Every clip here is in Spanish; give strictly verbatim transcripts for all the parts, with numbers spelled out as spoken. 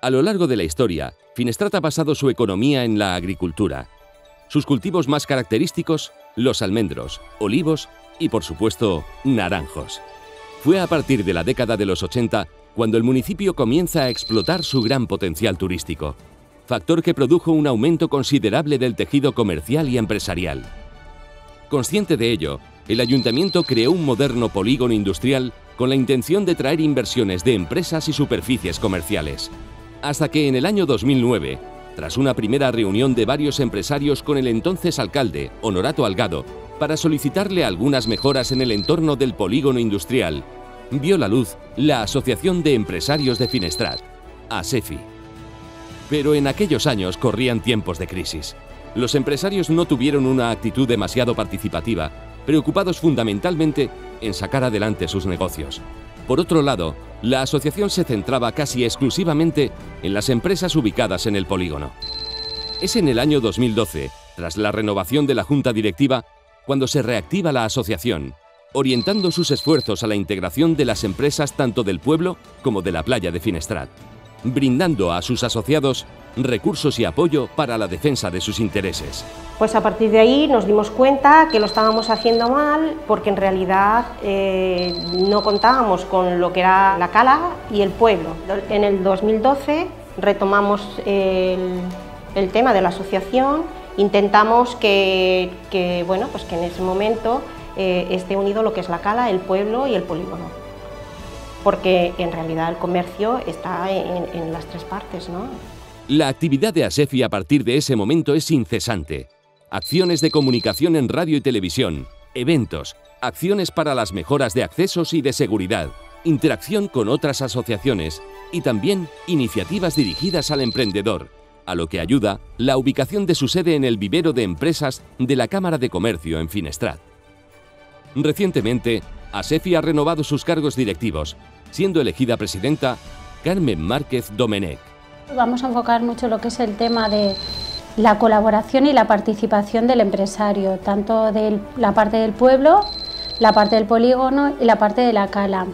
A lo largo de la historia, Finestrat ha basado su economía en la agricultura. Sus cultivos más característicos, los almendros, olivos y, por supuesto, naranjos. Fue a partir de la década de los ochenta cuando el municipio comienza a explotar su gran potencial turístico, factor que produjo un aumento considerable del tejido comercial y empresarial. Consciente de ello, el ayuntamiento creó un moderno polígono industrial con la intención de traer inversiones de empresas y superficies comerciales. Hasta que en el año dos mil nueve, tras una primera reunión de varios empresarios con el entonces alcalde, Honorato Algado, para solicitarle algunas mejoras en el entorno del polígono industrial, vio la luz la Asociación de Empresarios de Finestrat, ASEFI. Pero en aquellos años corrían tiempos de crisis. Los empresarios no tuvieron una actitud demasiado participativa, preocupados fundamentalmente en sacar adelante sus negocios. Por otro lado, la asociación se centraba casi exclusivamente en las empresas ubicadas en el polígono. Es en el año dos mil doce, tras la renovación de la junta directiva, cuando se reactiva la asociación, orientando sus esfuerzos a la integración de las empresas tanto del pueblo como de la playa de Finestrat, brindando a sus asociados recursos y apoyo para la defensa de sus intereses. Pues a partir de ahí nos dimos cuenta que lo estábamos haciendo mal porque en realidad eh, no contábamos con lo que era la cala y el pueblo. En el dos mil doce retomamos el, el tema de la asociación, intentamos que, que, bueno, pues que en ese momento eh, esté unido lo que es la cala, el pueblo y el polígono, porque en realidad el comercio está en, en las tres partes, ¿no? La actividad de ASEFI a partir de ese momento es incesante. Acciones de comunicación en radio y televisión, eventos, acciones para las mejoras de accesos y de seguridad, interacción con otras asociaciones y también iniciativas dirigidas al emprendedor, a lo que ayuda la ubicación de su sede en el vivero de empresas de la Cámara de Comercio en Finestrat. Recientemente, ASEFI ha renovado sus cargos directivos, siendo elegida presidenta Carmen Márquez Domenech. Vamos a enfocar mucho lo que es el tema de la colaboración y la participación del empresario, tanto de la parte del pueblo, la parte del polígono y la parte de la cala.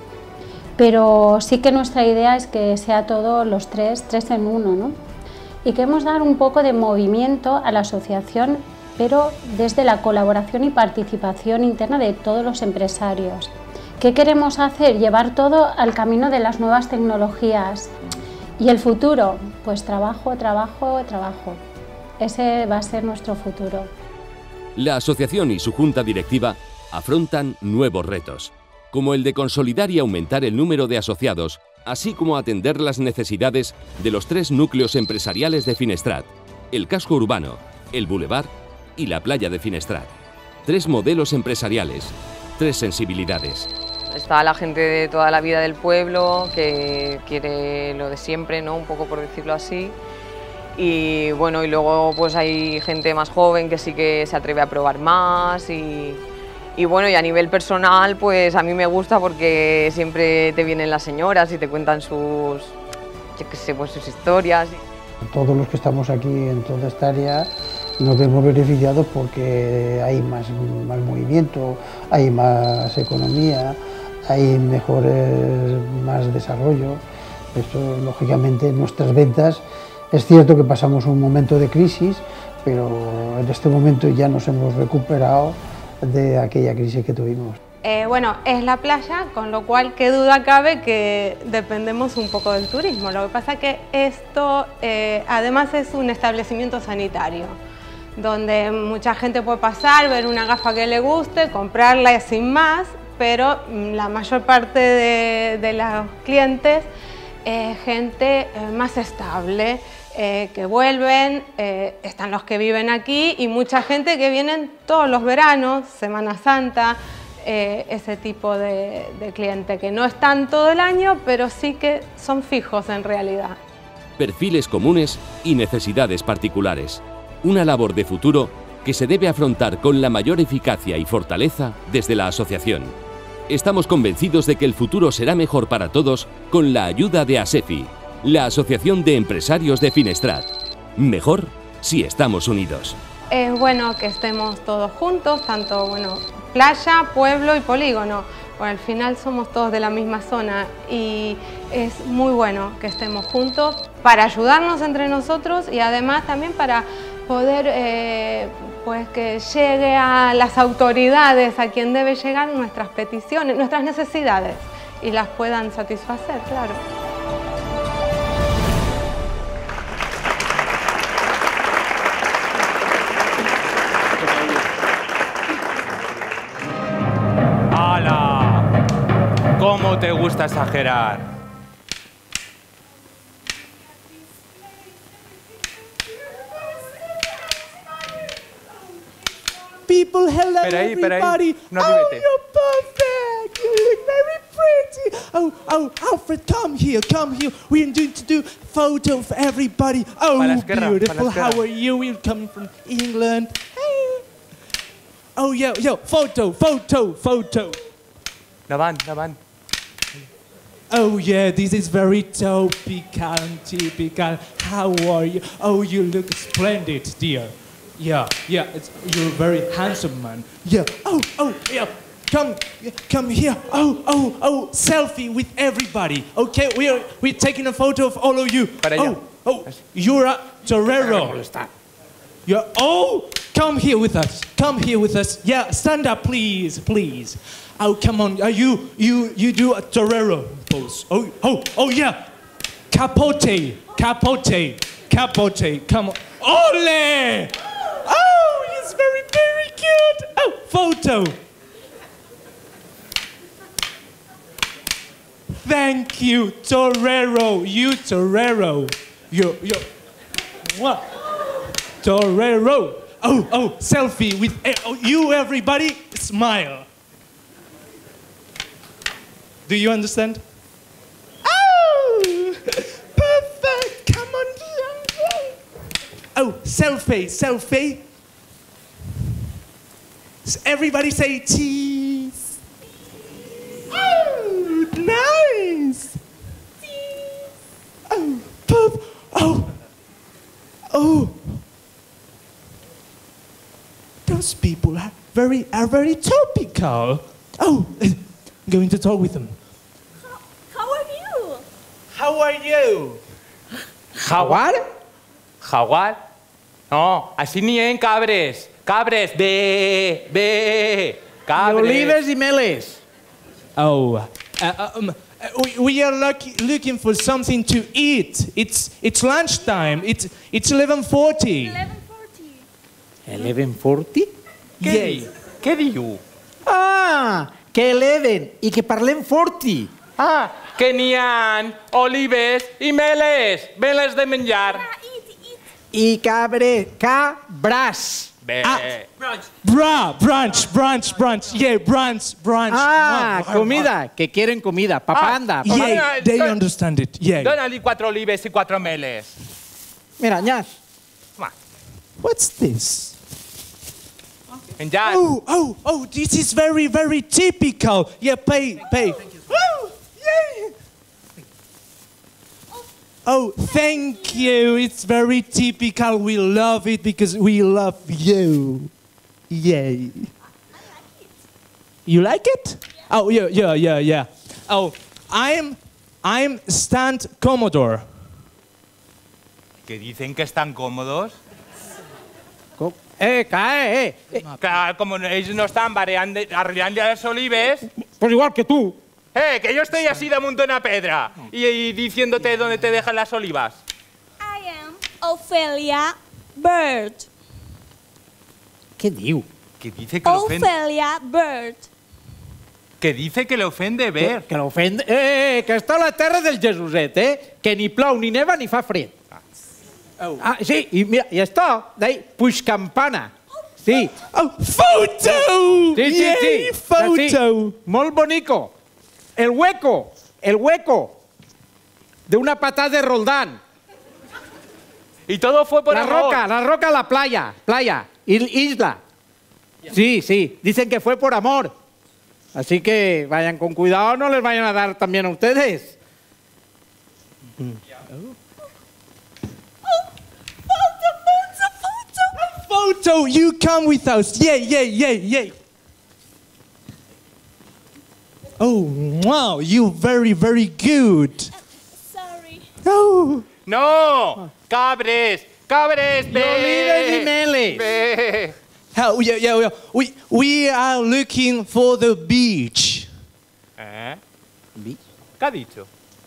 Pero sí que nuestra idea es que sea todo los tres, tres en uno, ¿no? Y queremos dar un poco de movimiento a la asociación, pero desde la colaboración y participación interna de todos los empresarios. ¿Qué queremos hacer? Llevar todo al camino de las nuevas tecnologías. ¿Y el futuro? Pues trabajo, trabajo, trabajo. Ese va a ser nuestro futuro. La asociación y su junta directiva afrontan nuevos retos, como el de consolidar y aumentar el número de asociados, así como atender las necesidades de los tres núcleos empresariales de Finestrat, el casco urbano, el bulevar y la playa de Finestrat. Tres modelos empresariales, tres sensibilidades. Está la gente de toda la vida del pueblo que quiere lo de siempre, ¿no? Un poco por decirlo así. Y bueno, y luego pues hay gente más joven que sí que se atreve a probar más y, y bueno, y a nivel personal pues a mí me gusta porque siempre te vienen las señoras y te cuentan sus, yo qué sé, pues sus historias. Todos los que estamos aquí en toda esta área nos vemos beneficiados porque hay más, más movimiento, hay más economía, hay mejores, más desarrollo. Esto, lógicamente, nuestras ventas, es cierto que pasamos un momento de crisis, pero en este momento ya nos hemos recuperado de aquella crisis que tuvimos. Eh, bueno, es la playa, con lo cual qué duda cabe que dependemos un poco del turismo. Lo que pasa es que esto eh, además es un establecimiento sanitario, donde mucha gente puede pasar, ver una gafa que le guste, comprarla sin más, pero la mayor parte de, de los clientes es gente eh, más estable, eh, que vuelven, eh, están los que viven aquí y mucha gente que vienen todos los veranos, Semana Santa, eh, ese tipo de, de cliente que no están todo el año, pero sí que son fijos en realidad. Perfiles comunes y necesidades particulares. Una labor de futuro que se debe afrontar con la mayor eficacia y fortaleza desde la asociación. Estamos convencidos de que el futuro será mejor para todos con la ayuda de ASEFI, la Asociación de Empresarios de Finestrat. Mejor si estamos unidos. Es bueno que estemos todos juntos, tanto bueno, playa, pueblo y polígono, Porque al final somos todos de la misma zona y es muy bueno que estemos juntos para ayudarnos entre nosotros y además también para poder eh, pues que llegue a las autoridades, a quien debe llegar nuestras peticiones, nuestras necesidades y las puedan satisfacer, claro. ¡Hala! ¿Cómo te gusta exagerar? People, hello Espera ahí, espera ahí. everybody. No, oh, vete. you're perfect. You look very pretty. Oh, oh, Alfred, come here, come here. We're going to do photo of everybody. Oh, Para la izquierda, beautiful. para la izquierda. How are you? We're coming from England. Hey. Oh, yeah, yeah. Photo, photo, photo. Davant, davant. Oh, yeah, this is very topical and typical. How are you? Oh, you look splendid, dear. Yeah, yeah, it's, you're a very handsome man. Yeah. Oh, oh, yeah. Come, come here. Oh, oh, oh, selfie with everybody. Okay, we're we're taking a photo of all of you. Para allá. Oh, oh, you're a torero. You're, oh, come here with us. Come here with us. Yeah, stand up, please, please. Oh, come on. Are you you you do a torero pose? Oh, oh, oh, yeah. Capote, capote, capote. Come on. Ole! Oh, he's very, very cute. Oh, photo. Thank you, torero. You torero. You, you. What? Torero. Oh, oh, selfie with eh, oh, you, everybody. Smile. Do you understand? Oh, perfect. Come on, here. Oh, selfie, selfie. Everybody say cheese. Oh, nice. Cheese. Oh, pop. Oh, oh. Those people are very, are very topical. Oh, I'm going to talk with them. How are you? How are you? ¿Jaguar? ¿Jaguar? No, así ni en cabres. Cabres, be, be, cabres. Olives y meles. Oh, uh, um, uh, we, we are lucky, looking for something to eat. It's it's lunchtime. It's it's eleven forty. eleven forty. eleven forty? Yay. Què diu? Ah, que eleven i que parlem forty. Ah, que n'hi ha olives i meles. Meles de menjar. Ah, eat, eat. I cabre, cabras. Bé. Ah, bra, brunch, brunch, brunch. Yeah, brunch, brunch. Ah, Wow. comida, que quieren comida. Papanda. Ah, papanda. Yeah, they understand it. Yeah. Dóna-li quatre olives i quatre meles. Mira, ñas. Va, What's this? menjar. Oh, oh, oh, this is very, very typical. Yeah, pay, pay. Oh, yay. Oh, thank you. It's very typical. We love it because we love you. Yay. You like it? Oh, yeah, yeah, yeah, yeah. Oh, I'm, I'm Stand Commodore. Que dicen que están cómodos. Co- Eh, cae, eh. eh. Clar, com ells no estan variant- arreglant les olives. Pues igual que tú. Eh, que yo estoy así de monte una pedra y, y diciéndote dónde te dejan las olivas. I am Ophelia Bird. Què diu? Que dice que le ofende, Ophelia Bird. que dice que le ofende ver. Que l'ofende... Eh, eh, que està a la terra del Jesuset, eh? Que ni plou, ni neva, ni fa fred. Oh. Ah, sí, i mira, i està, d'ahí, Puigcampana. Sí. Oh, photo! Sí, sí, Yay, sí. photo! Sí. Molt bonico. El hueco, el hueco de una patada de Roldán. Y todo fue por La amor. roca, la roca, la playa, playa, il- isla. Sí, sí, dicen que fue por amor. Así que vayan con cuidado, no les vayan a dar también a ustedes. Photo, you come with us. Yay, yay, yay, yay. Oh, wow, you very, very good. Sorry. Oh. No, cabres, cabres, Y ve. Olives y Meles. Ve. How, yeah, yeah, yeah. We, we are looking for the beach. ¿Eh? ¿Qué ha dicho?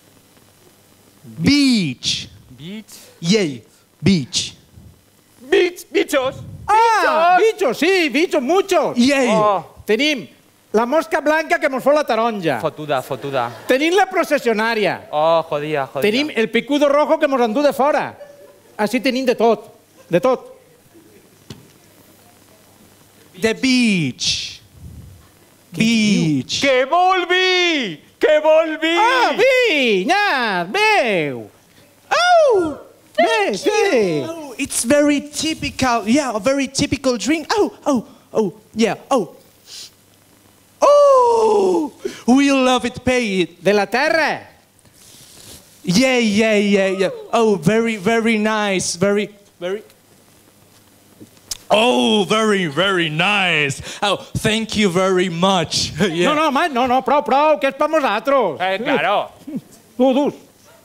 Beach. Beach. Yeah, beach. Beach, bichos. Ah, bichos, sí, bichos, muchos. Yeah. Oh, Tenim la mosca blanca que mos fa la taronja. fotuda, fotuda. Tenim la processionària. Oh, jodida, jodida. Tenim el picudo rojo que mos endú de fora. Així tenim de tot, de tot. The beach. Beach. ¡Que volví! ¡Que volví! Ah, vinyat, veu. Oh, bé, sí. Oh, it's very typical. Yeah, a very typical drink. Oh, oh, oh, yeah. Oh. Oh, we love it. Pay it. De la terra. Yeah, yeah, yeah, yeah. Oh, very, very nice. Very, very. Oh, very, very nice. Oh, thank you very much. Yeah. No, no, home, no, no, prou, prou, que és per nosaltres. Eh, claro. Tu, dus.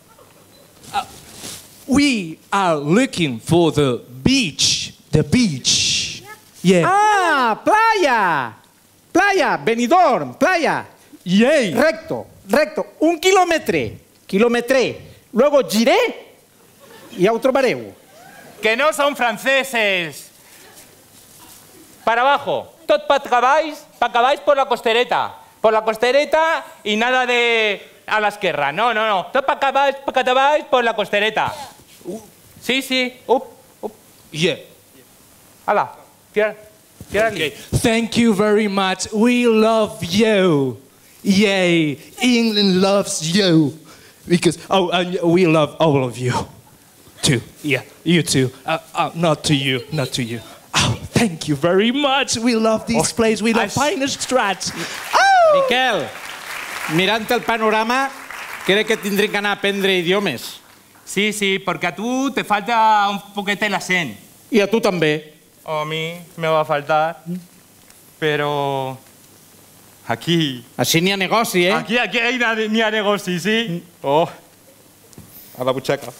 We are looking for the beach. The beach. Yeah. Ah, playa. Playa, Benidorm, playa. Yay. Recto, recto, un quilòmetre. Quilòmetre. Luego giré i ja ho trobareu. Que no son franceses. Para abajo. Tot pa acabáis, pa acabáis por la costereta. Por la costereta y nada de a la esquerra. No, no, no. Tot pa acabáis, pa acabáis por la costereta. Sí, sí. Up, up. Yeah. Hala. Tira, tira Okay. Thank you very much. We love you. Yay. England loves you. Because, oh, and we love all of you. Too. Yeah, you too. Uh, uh, not to you, not to you. Oh, thank you very much. We love this place. We love Finest Strats. Oh! Miquel, mirant el panorama, crec que tindrem que anar a aprendre idiomes. Sí, sí, porque a tú te falta un poquete el acent. I a tu també. A mí me va a faltar. Pero aquí... Així n'hi ha negoci, eh? Aquí, aquí hay na- ni a negoci, ¿sí? Oh, a la buchaca.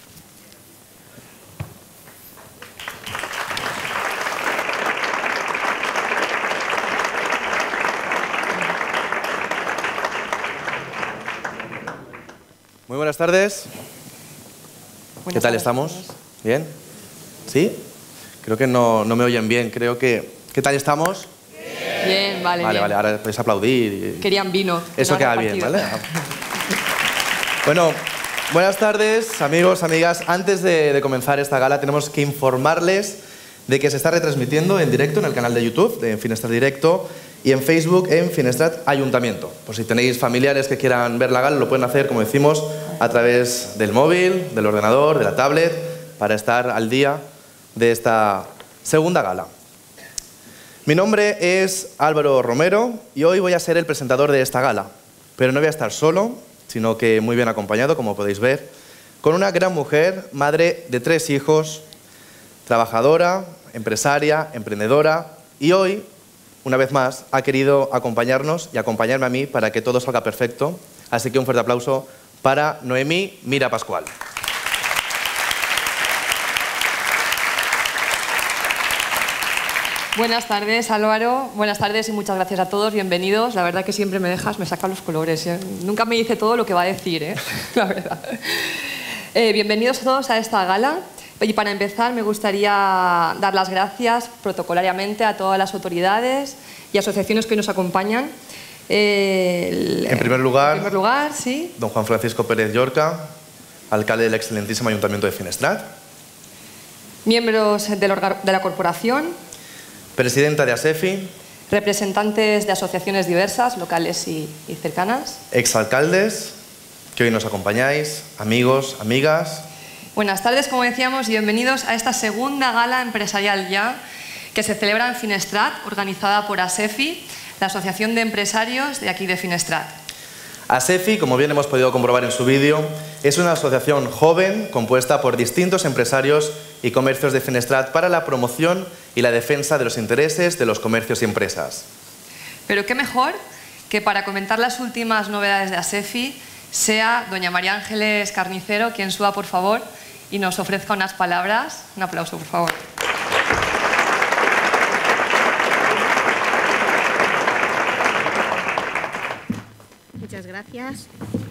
Muy buenas tardes. ¿Qué tal estamos? ¿Bien? ¿Sí? Creo que no, no me oyen bien. Creo que... ¿Qué tal estamos? Bien, vale, Vale, bien. vale, ahora podéis aplaudir. y- Querían vino. que Eso no queda han bien, repartido. ¿vale? Bueno, buenas tardes, amigos, amigas. Antes de, de comenzar esta gala tenemos que informarles de que se está retransmitiendo en directo en el canal de YouTube de Finestrat Directo y en Facebook en Finestrat Ayuntamiento. Por si tenéis familiares que quieran ver la gala, lo pueden hacer, como decimos, a través del móvil, del ordenador, de la tablet, para estar al día de esta segunda gala. Mi nombre es Álvaro Romero y hoy voy a ser el presentador de esta gala. Pero no voy a estar solo, sino que muy bien acompañado, como podéis ver, con una gran mujer, madre de tres hijos, trabajadora, empresaria, emprendedora y hoy, una vez más, ha querido acompañarnos y acompañarme a mí para que todo salga perfecto. Así que un fuerte aplauso para Noemí Mira Pascual. Buenas tardes, Álvaro. Buenas tardes y muchas gracias a todos. Bienvenidos. La verdad que siempre me dejas, me saca los colores. ¿eh? Nunca me dice todo lo que va a decir, ¿eh? La verdad. Eh, bienvenidos todos a esta gala. Y para empezar, me gustaría dar las gracias protocolariamente a todas las autoridades y asociaciones que hoy nos acompañan. Eh, el- En primer lugar, en primer lugar, sí. don Juan Francisco Pérez Llorca, alcalde del excelentísimo Ayuntamiento de Finestrat, Miembros del orga- de la corporación, presidenta de ASEFI, representantes de asociaciones diversas, locales y, y cercanas. exalcaldes que hoy nos acompañáis, amigos, amigas. Buenas tardes, como decíamos, y bienvenidos a esta segunda gala empresarial ya que se celebra en Finestrat, organizada por ASEFI, la Asociación de Empresarios de aquí de Finestrat. ASEFI, como bien hemos podido comprobar en su vídeo, es una asociación joven compuesta por distintos empresarios y comercios de Finestrat para la promoción y la defensa de los intereses de los comercios y empresas. Pero qué mejor que para comentar las últimas novedades de ASEFI sea doña María Ángeles Carnicero quien suba, por favor, y nos ofrezca unas palabras. Un aplauso, por favor. Muchas gracias.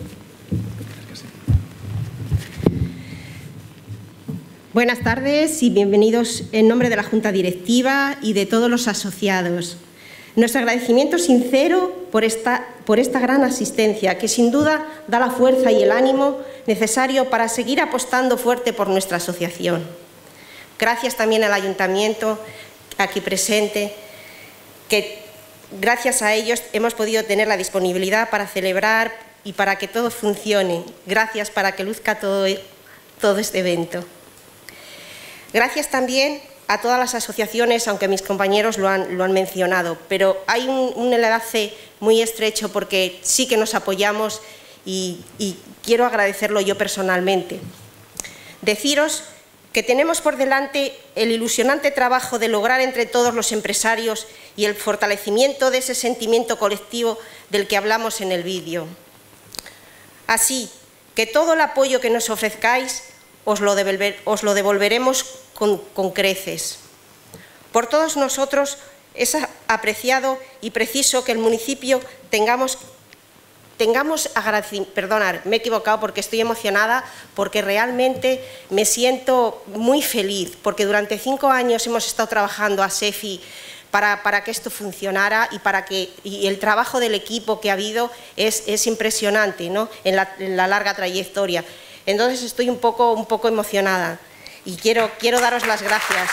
Buenas tardes y bienvenidos en nombre de la Junta Directiva y de todos los asociados. Nuestro agradecimiento sincero por esta, por esta gran asistencia, que sin duda da la fuerza y el ánimo necesario para seguir apostando fuerte por nuestra asociación. Gracias también al Ayuntamiento aquí presente, que gracias a ellos hemos podido tener la disponibilidad para celebrar y para que todo funcione. Gracias para que luzca todo, todo este evento. Gracias también a todas las asociaciones, aunque mis compañeros lo han, lo han mencionado, pero hay un, un enlace muy estrecho porque sí que nos apoyamos y, y quiero agradecerlo yo personalmente. Deciros que tenemos por delante el ilusionante trabajo de lograr entre todos los empresarios y el fortalecimiento de ese sentimiento colectivo del que hablamos en el vídeo. Así que todo el apoyo que nos ofrezcáis os lo, devolver, os lo devolveremos con, con creces. Por todos nosotros es apreciado y preciso que el municipio tengamos, tengamos agradecimiento. Perdonad, me he equivocado porque estoy emocionada, porque realmente me siento muy feliz, porque durante cinco años hemos estado trabajando a ASEFI para, para que esto funcionara y, para que, y el trabajo del equipo que ha habido es, es impresionante, ¿no? en, la, en la larga trayectoria. Entonces estoy un poco, un poco emocionada y quiero, quiero daros las gracias.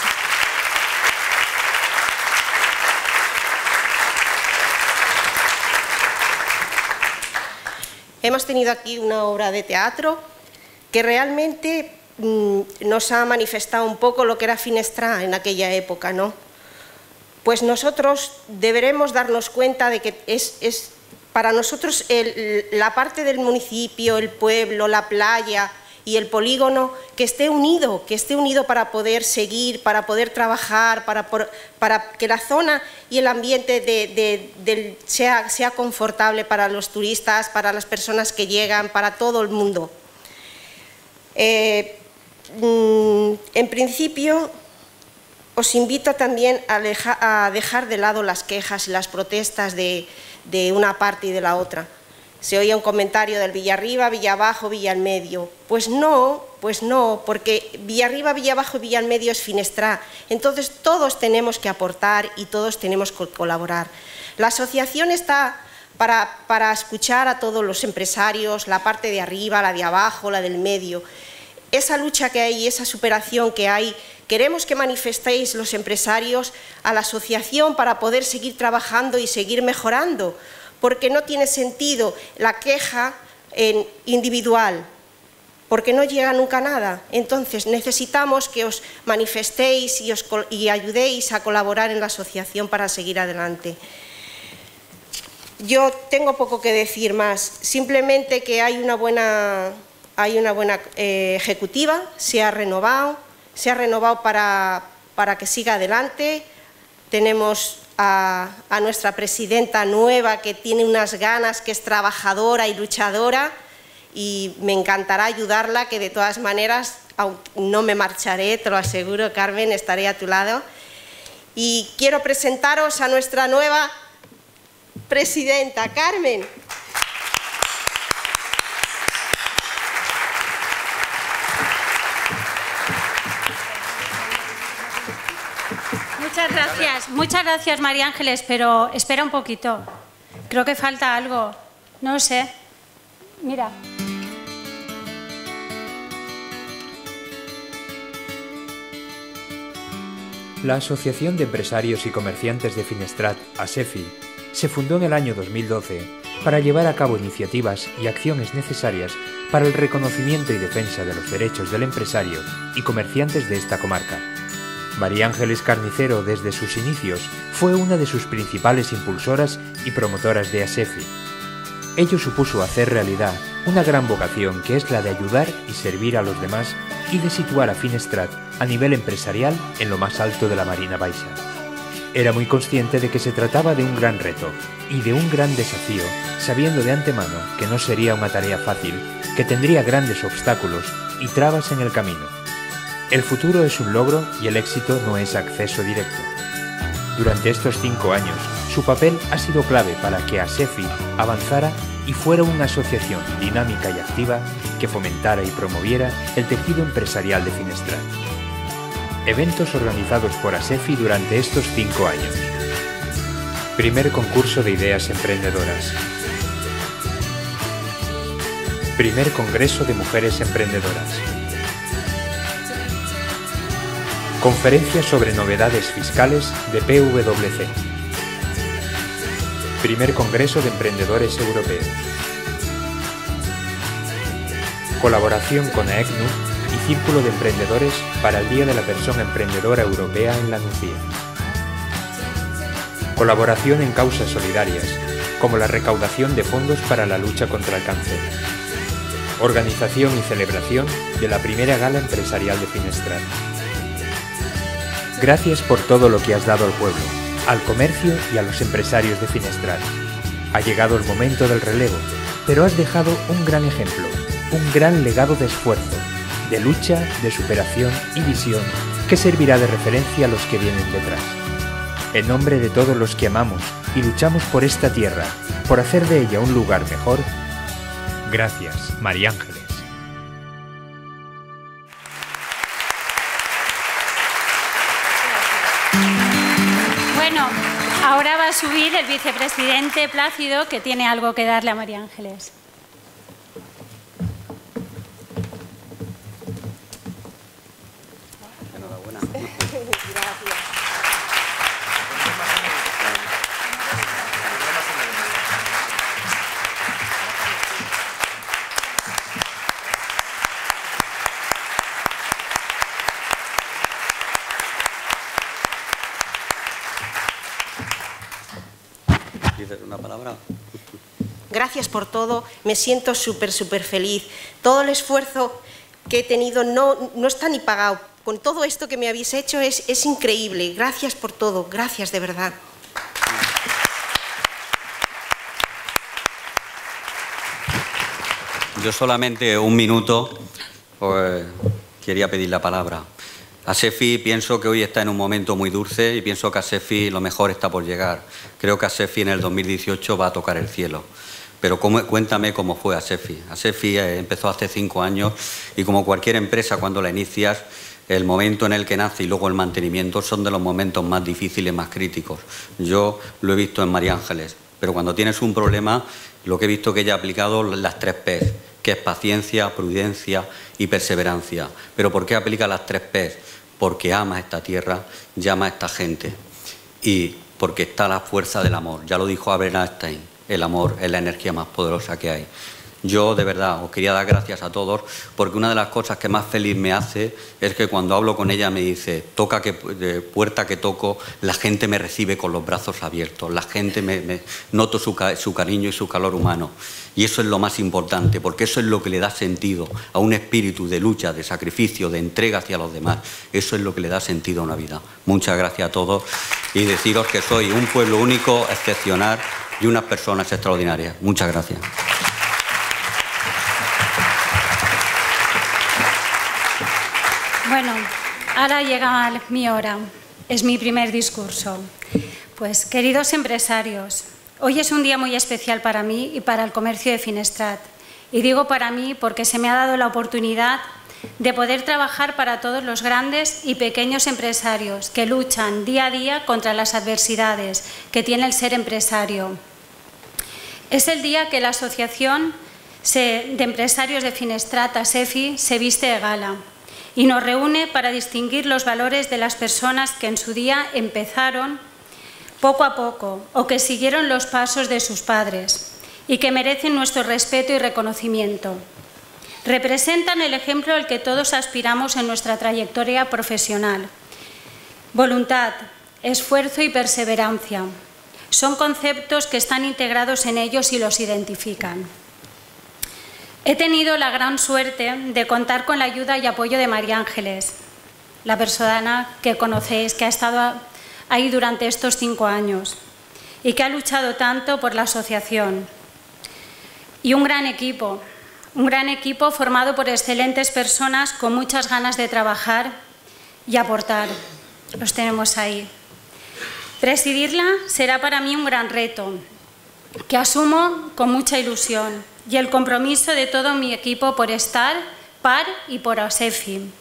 Hemos tenido aquí una obra de teatro que realmente mmm, nos ha manifestado un poco lo que era Finestra en aquella época, ¿no? Pues nosotros deberemos darnos cuenta de que es... es para nosotros el, la parte del municipio, el pueblo, la playa y el polígono, que esté unido, que esté unido para poder seguir, para poder trabajar, para, para que la zona y el ambiente de, de, de, sea, sea confortable para los turistas, para las personas que llegan, para todo el mundo. Eh, en principio, os invito también a, deja, a dejar de lado las quejas y las protestas de de una parte y de la otra. Se oía un comentario del Villarriba, Villabajo, Villalmedio. Pues no, pues no, porque Villarriba, Villabajo y Villalmedio es Finestra. Entonces todos tenemos que aportar y todos tenemos que colaborar. La asociación está para, para escuchar a todos los empresarios, la parte de arriba, la de abajo, la del medio. Esa lucha que hay, esa superación que hay, queremos que manifestéis los empresarios a la asociación para poder seguir trabajando y seguir mejorando, porque no tiene sentido la queja en individual, porque no llega nunca a nada. Entonces necesitamos que os manifestéis y, os, y ayudéis a colaborar en la asociación para seguir adelante. Yo tengo poco que decir más, simplemente que hay una buena... Hay una buena eh, ejecutiva, se ha renovado, se ha renovado para, para que siga adelante. Tenemos a, a nuestra presidenta nueva que tiene unas ganas, que es trabajadora y luchadora y me encantará ayudarla, que de todas maneras no me marcharé, te lo aseguro, Carmen, estaré a tu lado. Y quiero presentaros a nuestra nueva presidenta, Carmen. Muchas gracias, muchas gracias María Ángeles, pero espera un poquito. Creo que falta algo, no lo sé. Mira. La Asociación de Empresarios y Comerciantes de Finestrat, ASEFI, se fundó en el año dos mil doce para llevar a cabo iniciativas y acciones necesarias para el reconocimiento y defensa de los derechos del empresario y comerciantes de esta comarca. María Ángeles Carnicero, desde sus inicios, fue una de sus principales impulsoras y promotoras de ASEFI. Ello supuso hacer realidad una gran vocación que es la de ayudar y servir a los demás y de situar a Finestrat a nivel empresarial en lo más alto de la Marina Baixa. Era muy consciente de que se trataba de un gran reto y de un gran desafío, sabiendo de antemano que no sería una tarea fácil, que tendría grandes obstáculos y trabas en el camino. El futuro es un logro y el éxito no es acceso directo. Durante estos cinco años, su papel ha sido clave para que ASEFI avanzara y fuera una asociación dinámica y activa que fomentara y promoviera el tejido empresarial de Finestrat. Eventos organizados por ASEFI durante estos cinco años. Primer concurso de ideas emprendedoras. Primer Congreso de Mujeres Emprendedoras. Conferencia sobre novedades fiscales de P W C. Primer Congreso de Emprendedores Europeos. Colaboración con AECNU y Círculo de Emprendedores para el Día de la Persona Emprendedora Europea en la Nucía. Colaboración en causas solidarias, como la recaudación de fondos para la lucha contra el cáncer. Organización y celebración de la primera gala empresarial de Finestrat. Gracias por todo lo que has dado al pueblo, al comercio y a los empresarios de Finestrat. Ha llegado el momento del relevo, pero has dejado un gran ejemplo, un gran legado de esfuerzo, de lucha, de superación y visión que servirá de referencia a los que vienen detrás. En nombre de todos los que amamos y luchamos por esta tierra, por hacer de ella un lugar mejor, gracias, María Ángeles. Bueno, ahora va a subir el vicepresidente Plácido, que tiene algo que darle a María Ángeles. Enhorabuena. ¿Dices una palabra? Gracias por todo, me siento súper, súper feliz. Todo el esfuerzo que he tenido no, no está ni pagado. Con todo esto que me habéis hecho es, es increíble. Gracias por todo, gracias de verdad. Yo solamente un minuto pues, quería pedir la palabra. ASEFI pienso que hoy está en un momento muy dulce y pienso que ASEFI lo mejor está por llegar. Creo que ASEFI en el dos mil dieciocho va a tocar el cielo. Pero cómo, cuéntame cómo fue ASEFI. ASEFI eh, empezó hace cinco años y como cualquier empresa cuando la inicias, el momento en el que nace y luego el mantenimiento son de los momentos más difíciles, más críticos. Yo lo he visto en María Ángeles, pero cuando tienes un problema, lo que he visto que ella ha aplicado las tres P, que es paciencia, prudencia y perseverancia. ¿Pero por qué aplica las tres P? Porque ama esta tierra, llama a esta gente y porque está la fuerza del amor. Ya lo dijo Albert Einstein, el amor es la energía más poderosa que hay. Yo, de verdad, os quería dar gracias a todos porque una de las cosas que más feliz me hace es que cuando hablo con ella me dice, toca que, de puerta que toco, la gente me recibe con los brazos abiertos, la gente me, me noto su, su cariño y su calor humano. Y eso es lo más importante, porque eso es lo que le da sentido a un espíritu de lucha, de sacrificio, de entrega hacia los demás. Eso es lo que le da sentido a una vida. Muchas gracias a todos y deciros que soy un pueblo único, excepcional y unas personas extraordinarias. Muchas gracias. Bueno, ahora llega mi hora. Es mi primer discurso. Pues, queridos empresarios, hoy es un día muy especial para mí y para el comercio de Finestrat. Y digo para mí porque se me ha dado la oportunidad de poder trabajar para todos los grandes y pequeños empresarios que luchan día a día contra las adversidades que tiene el ser empresario. Es el día que la Asociación de Empresarios de Finestrat, ASEFI, se viste de gala y nos reúne para distinguir los valores de las personas que en su día empezaron poco a poco o que siguieron los pasos de sus padres y que merecen nuestro respeto y reconocimiento. Representan el ejemplo al que todos aspiramos en nuestra trayectoria profesional. Voluntad, esfuerzo y perseverancia son conceptos que están integrados en ellos y los identifican. He tenido la gran suerte de contar con la ayuda y apoyo de María Ángeles, la persona que conocéis, que ha estado ahí durante estos cinco años y que ha luchado tanto por la asociación. Y un gran equipo, un gran equipo formado por excelentes personas con muchas ganas de trabajar y aportar. Los tenemos ahí. Presidirla será para mí un gran reto, que asumo con mucha ilusión, y el compromiso de todo mi equipo por estar, par y por ASEFI.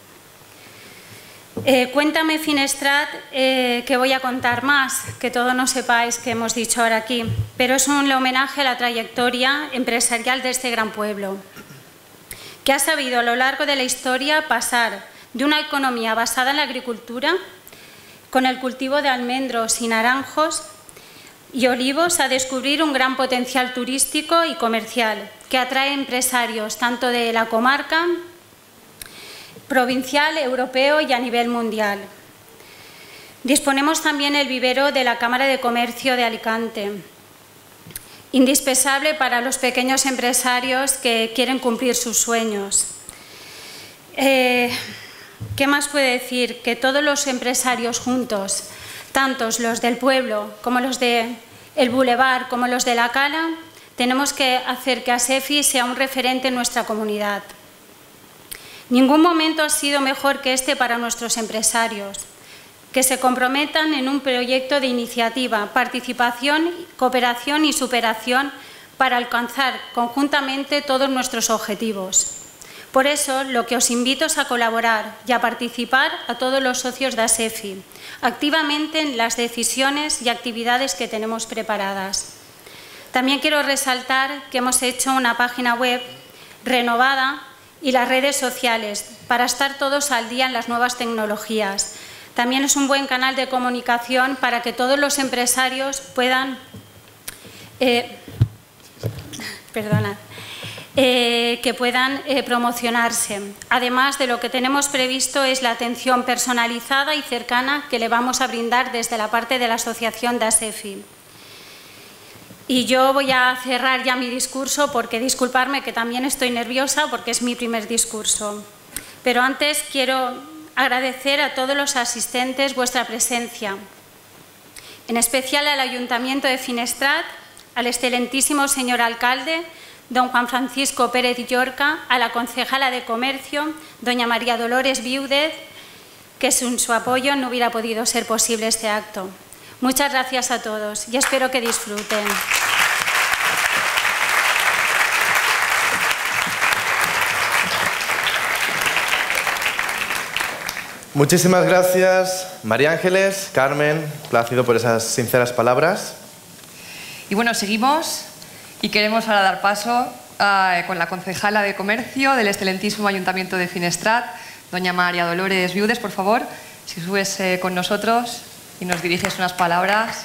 Eh, cuéntame, Finestrat, eh, que voy a contar más, que todo no sepáis que hemos dicho ahora aquí, pero es un homenaje a la trayectoria empresarial de este gran pueblo, que ha sabido a lo largo de la historia pasar de una economía basada en la agricultura, con el cultivo de almendros y naranjos y olivos, a descubrir un gran potencial turístico y comercial que atrae empresarios tanto de la comarca, provincial, europeo y a nivel mundial. Disponemos también del vivero de la Cámara de Comercio de Alicante, indispensable para los pequeños empresarios que quieren cumplir sus sueños. Eh, ¿Qué más puede decir? Que todos los empresarios juntos, tantos los del pueblo como los del Boulevard, como los de la Cala, tenemos que hacer que ASEFI sea un referente en nuestra comunidad. Ningún momento ha sido mejor que este para nuestros empresarios, que se comprometan en un proyecto de iniciativa, participación, cooperación y superación para alcanzar conjuntamente todos nuestros objetivos. Por eso, lo que os invito es a colaborar y a participar a todos los socios de ASEFI, activamente en las decisiones y actividades que tenemos preparadas. También quiero resaltar que hemos hecho una página web renovada y las redes sociales para estar todos al día en las nuevas tecnologías. También es un buen canal de comunicación para que todos los empresarios puedan... Eh, perdonad. Eh, que puedan eh, promocionarse. Además de lo que tenemos previsto es la atención personalizada y cercana que le vamos a brindar desde la parte de la asociación de ASEFI. Y yo voy a cerrar ya mi discurso porque disculparme que también estoy nerviosa porque es mi primer discurso. Pero antes quiero agradecer a todos los asistentes vuestra presencia, en especial al Ayuntamiento de Finestrat, al excelentísimo señor alcalde, don Juan Francisco Pérez Llorca, a la concejala de Comercio, doña María Dolores Viúdez, que sin su apoyo no hubiera podido ser posible este acto. Muchas gracias a todos y espero que disfruten. Muchísimas gracias, María Ángeles, Carmen, Plácido, por esas sinceras palabras. Y bueno, seguimos. Y queremos ahora dar paso uh, con la concejala de Comercio del excelentísimo Ayuntamiento de Finestrat, doña María Dolores Viúdez, por favor, si subes eh, con nosotros y nos diriges unas palabras.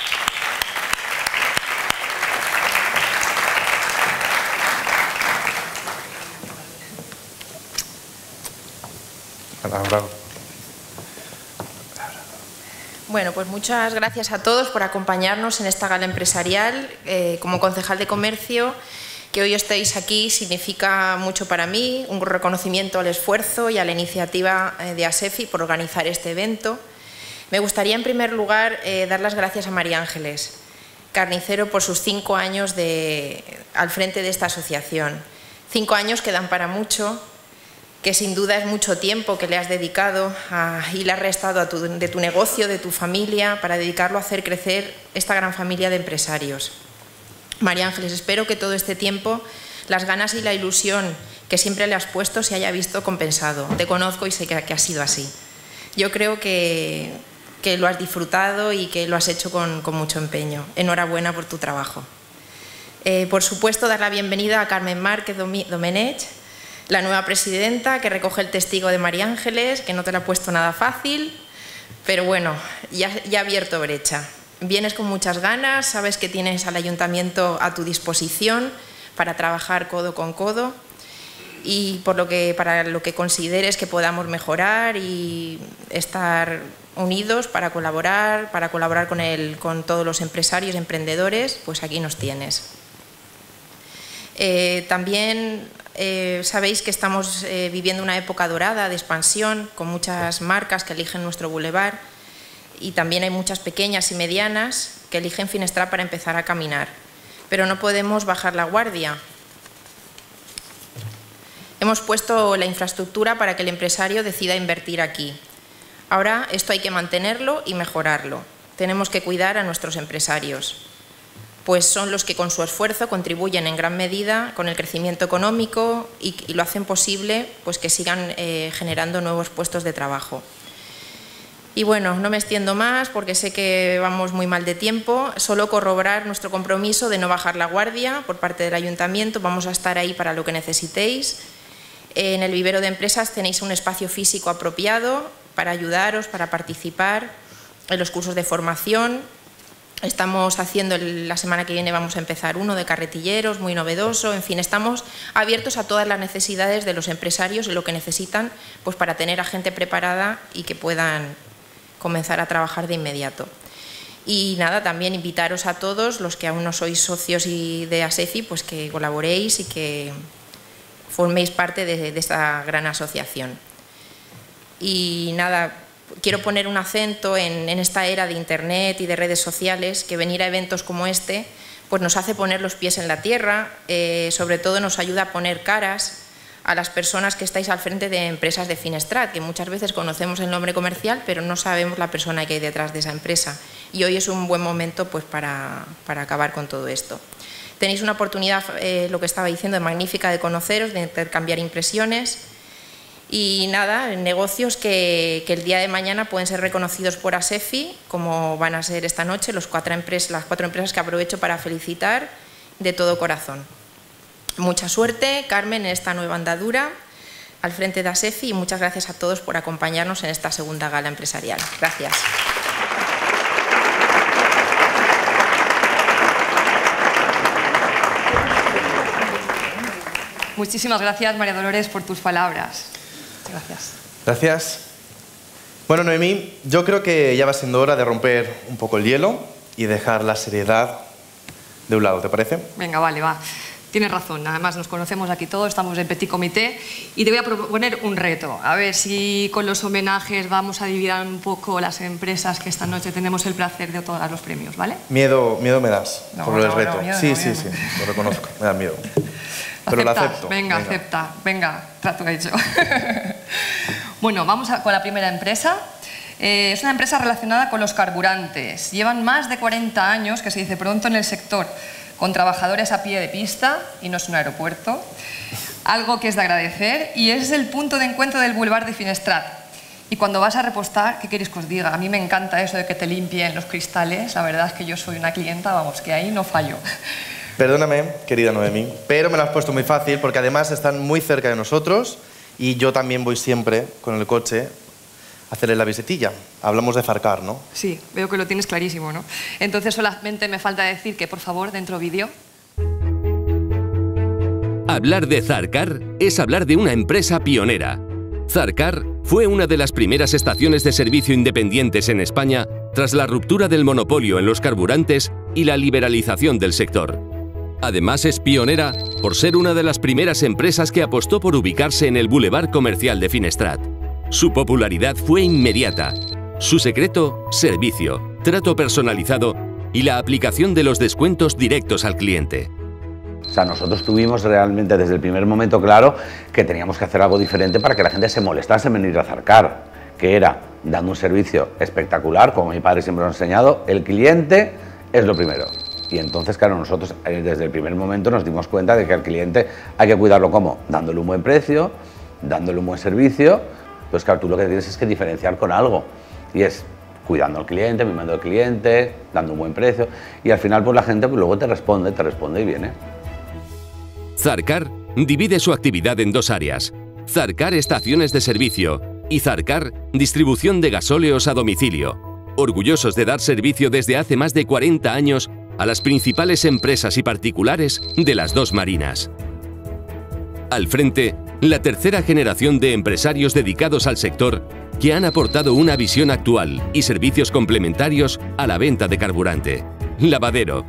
Bueno, pues muchas gracias a todos por acompañarnos en esta gala empresarial. Eh, como concejal de Comercio, que hoy estéis aquí significa mucho para mí, un reconocimiento al esfuerzo y a la iniciativa de ASEFI por organizar este evento. Me gustaría, en primer lugar, eh, dar las gracias a María Ángeles Carnicero por sus cinco años de, al frente de esta asociación. Cinco años que dan para mucho, que sin duda es mucho tiempo que le has dedicado a, y le has restado a tu, de tu negocio, de tu familia, para dedicarlo a hacer crecer esta gran familia de empresarios. María Ángeles, espero que todo este tiempo, las ganas y la ilusión que siempre le has puesto se haya visto compensado. Te conozco y sé que, que ha sido así. Yo creo que, que lo has disfrutado y que lo has hecho con, con mucho empeño. Enhorabuena por tu trabajo. Eh, por supuesto, dar la bienvenida a Carmen Márquez Domenech, la nueva presidenta, que recoge el testigo de María Ángeles, que no te la ha puesto nada fácil, pero bueno, ya, ya ha abierto brecha. Vienes con muchas ganas, sabes que tienes al ayuntamiento a tu disposición para trabajar codo con codo y por lo que, para lo que consideres que podamos mejorar y estar unidos para colaborar, para colaborar con, el, con todos los empresarios y emprendedores, pues aquí nos tienes. Eh, también eh, sabéis que estamos eh, viviendo una época dorada de expansión con muchas marcas que eligen nuestro boulevard y también hay muchas pequeñas y medianas que eligen Finestrat para empezar a caminar. Pero no podemos bajar la guardia. Hemos puesto la infraestructura para que el empresario decida invertir aquí. Ahora esto hay que mantenerlo y mejorarlo. Tenemos que cuidar a nuestros empresarios, pues son los que con su esfuerzo contribuyen en gran medida con el crecimiento económico y, y lo hacen posible pues que sigan eh, generando nuevos puestos de trabajo. Y bueno, no me extiendo más porque sé que vamos muy mal de tiempo, solo corroborar nuestro compromiso de no bajar la guardia por parte del Ayuntamiento. Vamos a estar ahí para lo que necesitéis. En el vivero de empresas tenéis un espacio físico apropiado para ayudaros, para participar en los cursos de formación. Estamos haciendo, la semana que viene vamos a empezar uno de carretilleros, muy novedoso. En fin, estamos abiertos a todas las necesidades de los empresarios y lo que necesitan pues, para tener a gente preparada y que puedan comenzar a trabajar de inmediato. Y nada, también invitaros a todos los que aún no sois socios y de ASEFI, pues que colaboréis y que forméis parte de, de esta gran asociación. Y nada, quiero poner un acento en, en esta era de Internet y de redes sociales, que venir a eventos como este pues nos hace poner los pies en la tierra, eh, sobre todo nos ayuda a poner caras a las personas que estáis al frente de empresas de Finestrat, que muchas veces conocemos el nombre comercial, pero no sabemos la persona que hay detrás de esa empresa. Y hoy es un buen momento pues, para, para acabar con todo esto. Tenéis una oportunidad, eh, lo que estaba diciendo, magnífica de conoceros, de intercambiar impresiones y nada, negocios que, que el día de mañana pueden ser reconocidos por ASEFI, como van a ser esta noche los cuatro empresas, las cuatro empresas que aprovecho para felicitar de todo corazón. Mucha suerte, Carmen, en esta nueva andadura al frente de ASEFI y muchas gracias a todos por acompañarnos en esta segunda gala empresarial. Gracias. Muchísimas gracias, María Dolores, por tus palabras. Gracias. Gracias. Bueno, Noemí, yo creo que ya va siendo hora de romper un poco el hielo y dejar la seriedad de un lado, ¿te parece? Venga, vale, va. Tienes razón, además nos conocemos aquí todos, estamos en Petit Comité y te voy a proponer un reto. A ver si con los homenajes vamos a dividir un poco las empresas que esta noche tenemos el placer de otorgar los premios, ¿vale? Miedo, miedo me das No, por el no, reto. no, miedo, sí, no, sí, miedo. sí, lo reconozco, me da miedo. Pero lo ¿Aceptas? acepto. Venga, venga. acepta, venga, trato que he hecho. Bueno, vamos a, con la primera empresa. Eh, es una empresa relacionada con los carburantes. Llevan más de cuarenta años, que se dice pronto, en el sector, con trabajadores a pie de pista, y no es un aeropuerto, algo que es de agradecer, y es el punto de encuentro del Boulevard de Finestrat. Y cuando vas a repostar, ¿qué queréis que os diga? A mí me encanta eso de que te limpien los cristales, la verdad es que yo soy una clienta, vamos, que ahí no fallo. Perdóname, querida Noemí, pero me lo has puesto muy fácil porque además están muy cerca de nosotros y yo también voy siempre con el coche a hacerle la visitilla. Hablamos de Zarcar, ¿no? Sí, veo que lo tienes clarísimo, ¿no? Entonces solamente me falta decir que, por favor, dentro vídeo. Hablar de Zarcar es hablar de una empresa pionera. Zarcar fue una de las primeras estaciones de servicio independientes en España tras la ruptura del monopolio en los carburantes y la liberalización del sector. Además es pionera por ser una de las primeras empresas que apostó por ubicarse en el Boulevard Comercial de Finestrat. Su popularidad fue inmediata. Su secreto, servicio, trato personalizado y la aplicación de los descuentos directos al cliente. O sea, nosotros tuvimos realmente desde el primer momento claro que teníamos que hacer algo diferente para que la gente se molestase en venir a Zarcar, que era dando un servicio espectacular, como mi padre siempre nos ha enseñado, el cliente es lo primero. Y entonces, claro, nosotros eh, desde el primer momento nos dimos cuenta de que al cliente hay que cuidarlo ¿cómo? Dándole un buen precio, dándole un buen servicio. Entonces, claro, tú lo que tienes es que diferenciar con algo. Y es cuidando al cliente, mimando al cliente, dando un buen precio. Y al final, pues la gente pues, luego te responde, te responde y viene. Zarcar divide su actividad en dos áreas. Zarcar Estaciones de Servicio y Zarcar Distribución de Gasóleos a Domicilio. Orgullosos de dar servicio desde hace más de cuarenta años a las principales empresas y particulares de las dos marinas. Al frente, la tercera generación de empresarios dedicados al sector que han aportado una visión actual y servicios complementarios a la venta de carburante. Lavadero,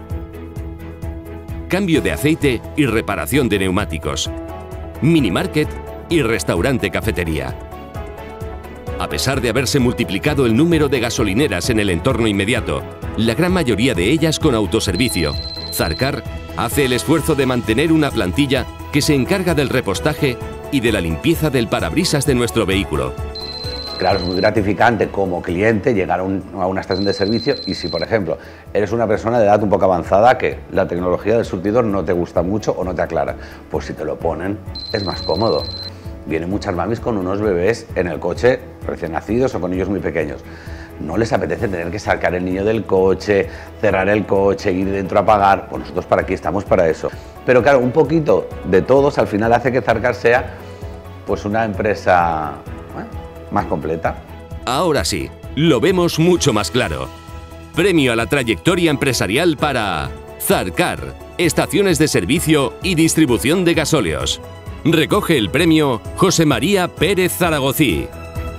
cambio de aceite y reparación de neumáticos, minimarket y restaurante-cafetería. A pesar de haberse multiplicado el número de gasolineras en el entorno inmediato, la gran mayoría de ellas con autoservicio, Zarcar hace el esfuerzo de mantener una plantilla que se encarga del repostaje y de la limpieza del parabrisas de nuestro vehículo. Claro, es muy gratificante como cliente llegar a, un, a una estación de servicio y si, por ejemplo, eres una persona de edad un poco avanzada que la tecnología del surtidor no te gusta mucho o no te aclara, pues si te lo ponen es más cómodo. Vienen muchas mamis con unos bebés en el coche recién nacidos o con niños muy pequeños. No les apetece tener que sacar el niño del coche, cerrar el coche, ir dentro a pagar. Pues nosotros para aquí estamos para eso. Pero claro, un poquito de todos al final hace que Zarcar sea pues una empresa bueno, más completa. Ahora sí, lo vemos mucho más claro. Premio a la trayectoria empresarial para Zarcar, estaciones de servicio y distribución de gasóleos. Recoge el premio José María Pérez Zaragozí.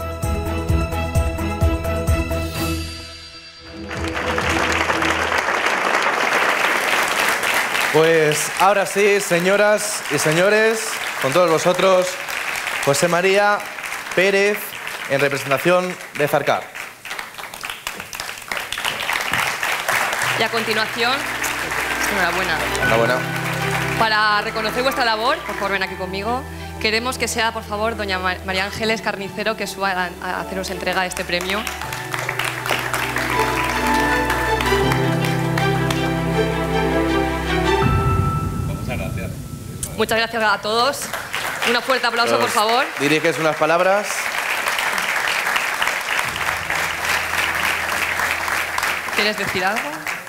Pues ahora sí, señoras y señores, con todos vosotros, José María Pérez en representación de Zarcar. Y a continuación, enhorabuena. Enhorabuena. Para reconocer vuestra labor, por favor ven aquí conmigo, queremos que sea, por favor, doña María Ángeles Carnicero que suba a, a haceros entrega de este premio. Muchas gracias. Muchas gracias a todos. Un fuerte aplauso, Los por favor. Diriges unas palabras. ¿Quieres decir algo?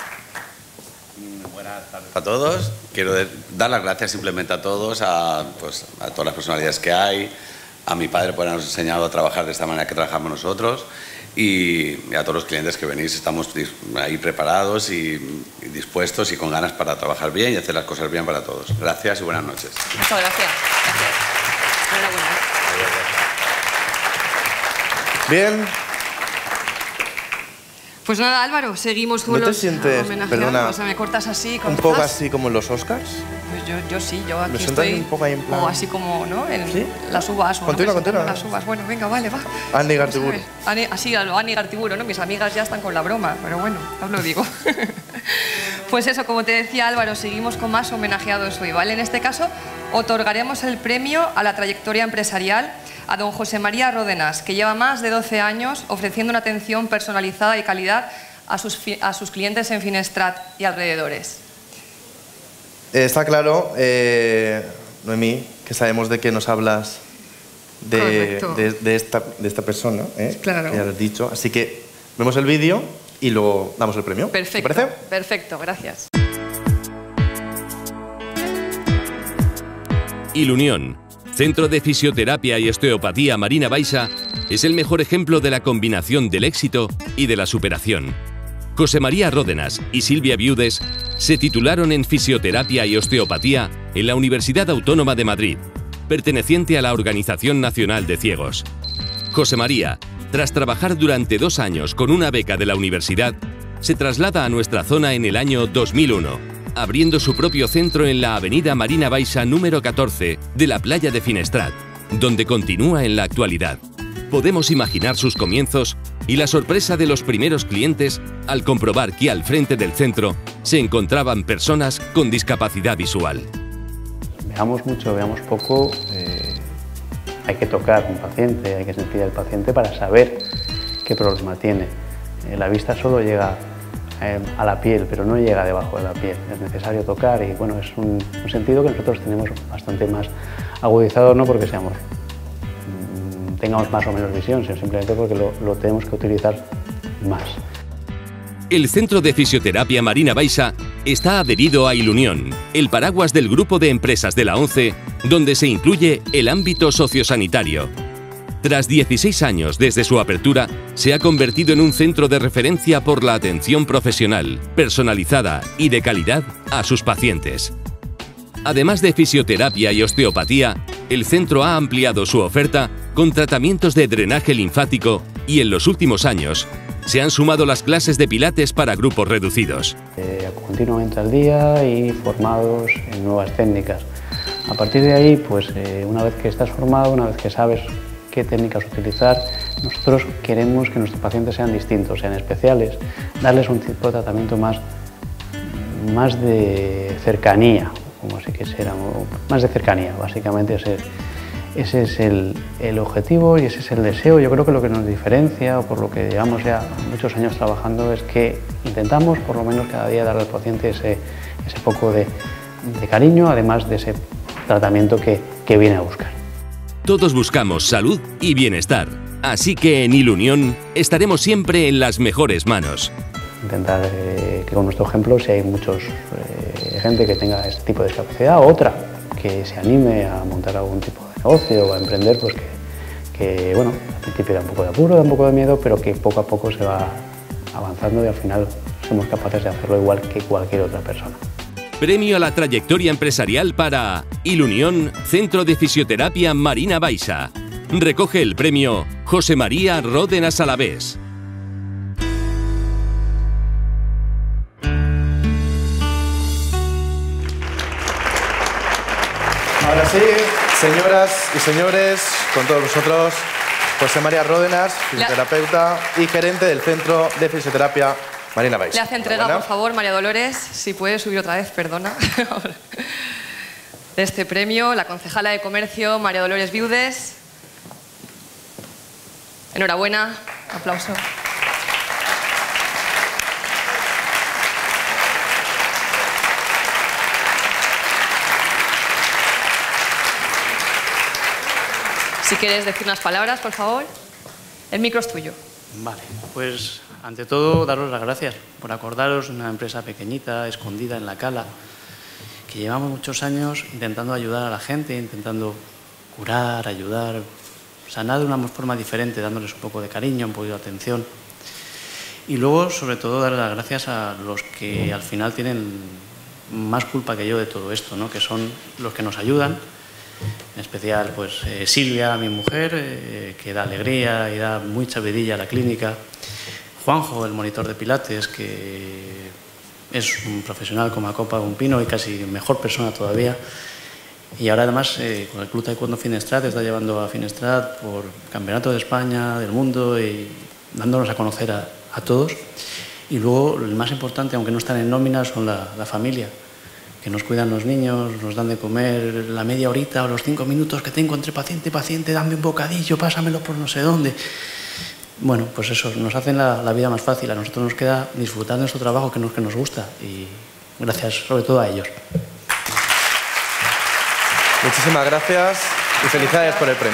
Buenas tardes a todos. Quiero dar las gracias simplemente a todos, a, pues, a todas las personalidades que hay, a mi padre por habernos enseñado a trabajar de esta manera que trabajamos nosotros y, y a todos los clientes que venís. Estamos ahí preparados y, y dispuestos y con ganas para trabajar bien y hacer las cosas bien para todos. Gracias y buenas noches. Muchas gracias. Gracias. Enhorabuena. Bien. Pues nada, Álvaro, seguimos con ¿No te los sientes, homenajeados. perdona, O sea, me cortas así, con un poco zas. así como en los Oscars? Pues yo, yo sí, yo aquí ¿Me sientas estoy un poco ahí en plan? o así como, ¿no? En ¿Sí? las uvas. O Continúa, no me continúa. siento Las uvas. Bueno, venga, vale, va. Andy Vamos a Gartiburu. ver. Ani- Así, a lo Ani Gartiburu, ¿no? Mis amigas ya están con la broma, pero bueno, os lo digo. Pues eso, como te decía Álvaro, seguimos con más homenajeados hoy, ¿vale? En este caso, otorgaremos el premio a la trayectoria empresarial a don José María Ródenas, que lleva más de doce años ofreciendo una atención personalizada y calidad a sus, fi- a sus clientes en Finestrat y alrededores. Eh, está claro, eh, Noemí, que sabemos de qué nos hablas de, Correcto. de, de esta, de esta persona, ¿eh? Claro. Ya lo has dicho. Así que vemos el vídeo y luego damos el premio. Perfecto, ¿Te parece? perfecto, gracias. Ilunión, Centro de Fisioterapia y Osteopatía Marina Baixa, es el mejor ejemplo de la combinación del éxito y de la superación. José María Ródenas y Silvia Viudes se titularon en Fisioterapia y Osteopatía en la Universidad Autónoma de Madrid, perteneciente a la Organización Nacional de Ciegos. José María, tras trabajar durante dos años con una beca de la universidad, se traslada a nuestra zona en el año dos mil uno, abriendo su propio centro en la avenida Marina Baixa número catorce de la playa de Finestrat, donde continúa en la actualidad. Podemos imaginar sus comienzos y la sorpresa de los primeros clientes al comprobar que al frente del centro se encontraban personas con discapacidad visual. Veamos mucho, veamos poco, eh, hay que tocar un paciente, hay que sentir al paciente para saber qué problema tiene. Eh, la vista solo llega eh, a la piel, pero no llega debajo de la piel. Es necesario tocar y bueno, es un, un sentido que nosotros tenemos bastante más agudizado, no porque seamos tengamos más o menos visión, sino simplemente porque lo, lo tenemos que utilizar más. El Centro de Fisioterapia Marina Baixa está adherido a Ilunión, el paraguas del grupo de empresas de la ONCE, donde se incluye el ámbito sociosanitario. Tras dieciséis años desde su apertura, se ha convertido en un centro de referencia por la atención profesional, personalizada y de calidad a sus pacientes. Además de fisioterapia y osteopatía, el centro ha ampliado su oferta con tratamientos de drenaje linfático y en los últimos años se han sumado las clases de pilates para grupos reducidos. Eh, continuamente al día y formados en nuevas técnicas. A partir de ahí, pues eh, una vez que estás formado, una vez que sabes qué técnicas utilizar, Nosotros queremos que nuestros pacientes sean distintos, sean especiales, darles un tipo de tratamiento más, más de cercanía, como si quisiéramos, más de cercanía, básicamente ese, ese es el, el objetivo y ese es el deseo. Yo creo que lo que nos diferencia, o por lo que llevamos ya muchos años trabajando, es que intentamos por lo menos cada día darle al paciente ese, ese poco de, de cariño, además de ese tratamiento que, que viene a buscar. Todos buscamos salud y bienestar, así que en Ilunión estaremos siempre en las mejores manos. Intentar eh, que con nuestro ejemplo, si hay muchos eh, gente que tenga este tipo de discapacidad o otra que se anime a montar algún tipo de negocio o a emprender, pues que, que bueno, al principio da un poco de apuro, da un poco de miedo, pero que poco a poco se va avanzando y al final somos capaces de hacerlo igual que cualquier otra persona. Premio a la trayectoria empresarial para Ilunión, Centro de Fisioterapia Marina Baixa. Recoge el premio José María Ródenas Alavés. Ahora sí, señoras y señores, con todos vosotros, José María Ródenas, fisioterapeuta y gerente del Centro de Fisioterapia Marina Baixa. Le hace entrega, por favor, María Dolores, si puede subir otra vez, perdona. De este premio, la concejala de Comercio, María Dolores Viudes. Enhorabuena, aplauso. Si quieres decir unas palabras, por favor. El micro es tuyo. Vale, pues ante todo daros las gracias por acordaros de una empresa pequeñita, escondida en la cala, que llevamos muchos años intentando ayudar a la gente, intentando curar, ayudar, sanar de una forma diferente, dándoles un poco de cariño, un poco de atención. Y luego, sobre todo, dar las gracias a los que al final tienen más culpa que yo de todo esto, ¿no? Que son los que nos ayudan. En especial, pues eh, Silvia, mi mujer, eh, que da alegría y da mucha vidilla a la clínica. Juanjo, el monitor de pilates, que es un profesional como a copa de un pino y casi mejor persona todavía. Y ahora además eh, con el Club Taekwondo Finestrat está llevando a Finestrat por Campeonato de España, del mundo y dándonos a conocer a, a todos. Y luego, el más importante, aunque no están en nómina, son la, la familia, que nos cuidan los niños, nos dan de comer la media horita o los cinco minutos que tengo entre paciente y paciente, dame un bocadillo, pásamelo por no sé dónde. Bueno, pues eso, nos hacen la, la vida más fácil. A nosotros nos queda disfrutar de nuestro trabajo, que nos, que nos gusta, y gracias sobre todo a ellos. Muchísimas gracias y felicidades por el premio.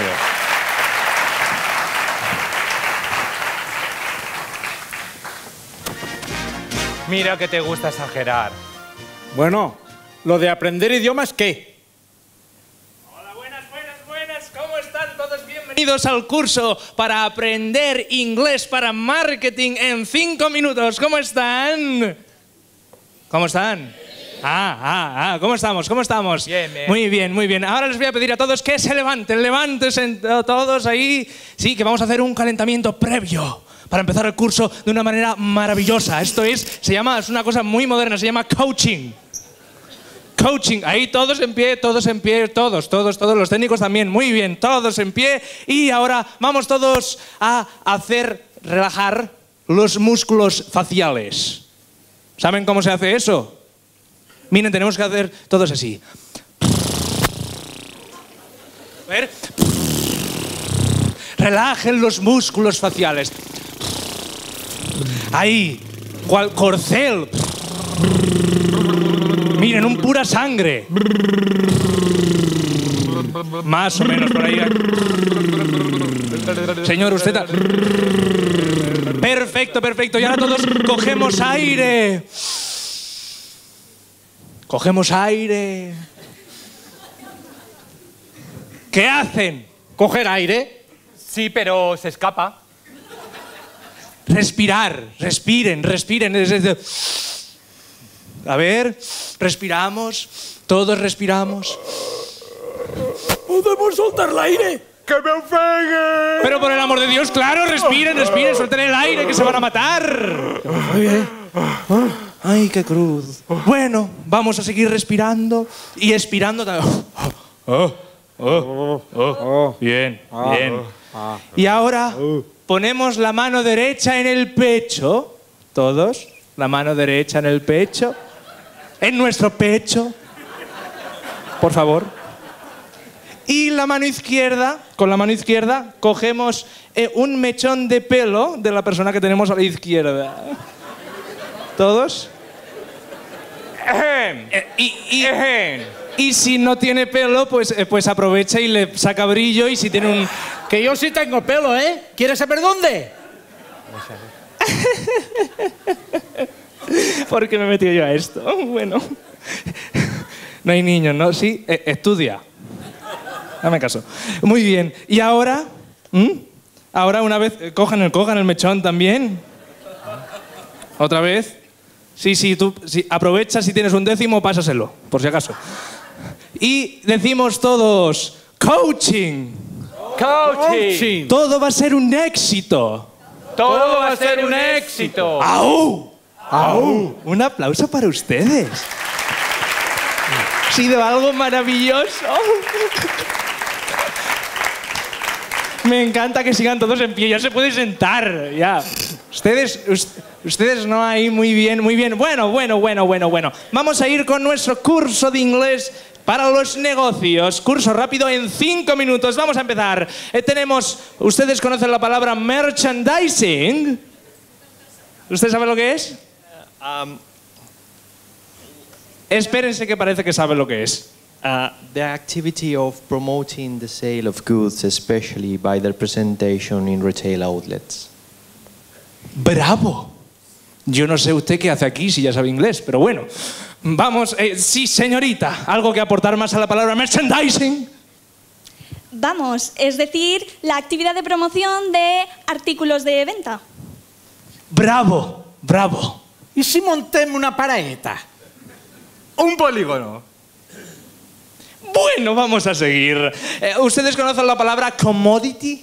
Mira que te gusta exagerar. Bueno, lo de aprender idiomas, ¿qué? Hola, buenas, buenas, buenas. ¿Cómo están todos? Bienvenidos al curso para aprender inglés para marketing en cinco minutos. ¿Cómo están? ¿Cómo están? Ah, ah, ah, ¿cómo estamos? ¿Cómo estamos? Bien, bien. Muy bien, muy bien. Ahora les voy a pedir a todos que se levanten, levántense todos ahí. Sí, que vamos a hacer un calentamiento previo para empezar el curso de una manera maravillosa. Esto es, se llama, es una cosa muy moderna, se llama coaching. Coaching, ahí todos en pie, todos en pie, todos, todos, todos, los técnicos también, muy bien, todos en pie. Y ahora vamos todos a hacer relajar los músculos faciales. ¿Saben cómo se hace eso? Miren, tenemos que hacer todos así. A ver. Relajen los músculos faciales. Ahí, cual corcel. Miren, un pura sangre. Más o menos por ahí. Señor, usted... Perfecto, perfecto. Y ahora todos cogemos aire. Cogemos aire. ¿Qué hacen? ¿Coger aire? Sí, pero se escapa. Respirar, respiren, respiren. A ver, respiramos, todos respiramos. ¿Podemos soltar el aire? ¡Que me ofegue! Pero por el amor de Dios, claro, respiren, respiren, suelten el aire, que se van a matar. Ay, qué cruz. Bueno, vamos a seguir respirando y expirando. Oh, Oh, oh, bien, bien. Y ahora ponemos la mano derecha en el pecho. Todos, la mano derecha en el pecho. En nuestro pecho. Por favor. Y la mano izquierda, con la mano izquierda, cogemos eh, un mechón de pelo de la persona que tenemos a la izquierda. ¿Todos? Eh, y, y, y si no tiene pelo, pues, eh, pues aprovecha y le saca brillo. Y si tiene un... Que yo sí tengo pelo, ¿eh? ¿Quieres saber dónde? ¿Por qué me he metido yo a esto? Bueno. No hay niños, ¿no? Sí, eh, estudia. Dame caso. Muy bien. ¿Y ahora? ¿Mm? Ahora una vez... Eh, cojan, el, cojan el mechón también. ¿Otra vez? Sí, sí, tú sí, aprovecha si tienes un décimo, pásaselo, por si acaso. Y decimos todos, coaching. Coaching. Todo va a ser un éxito. Todo va a ser un éxito. ¡Au! ¡Au! Un aplauso para ustedes. Ha sido algo maravilloso. Me encanta que sigan todos en pie. Ya se puede sentar. Ya. Ustedes, ustedes no hay muy bien, muy bien. Bueno, bueno, bueno, bueno, bueno. Vamos a ir con nuestro curso de inglés para los negocios. Curso rápido en cinco minutos. Vamos a empezar. Eh, tenemos, ustedes conocen la palabra merchandising. ¿Usted sabe lo que es? Um, Espérense que parece que sabe lo que es. Uh, the activity of promoting the sale of goods, especially by their presentation in retail outlets. ¡Bravo! Yo no sé usted qué hace aquí si ya sabe inglés, pero bueno. Vamos, eh, sí, señorita, ¿algo que aportar más a la palabra merchandising? Vamos, es decir, la actividad de promoción de artículos de venta. ¡Bravo! ¡Bravo! ¿Y si montemos una paraeta? Un polígono. Bueno, vamos a seguir. Eh, ¿Ustedes conocen la palabra commodity?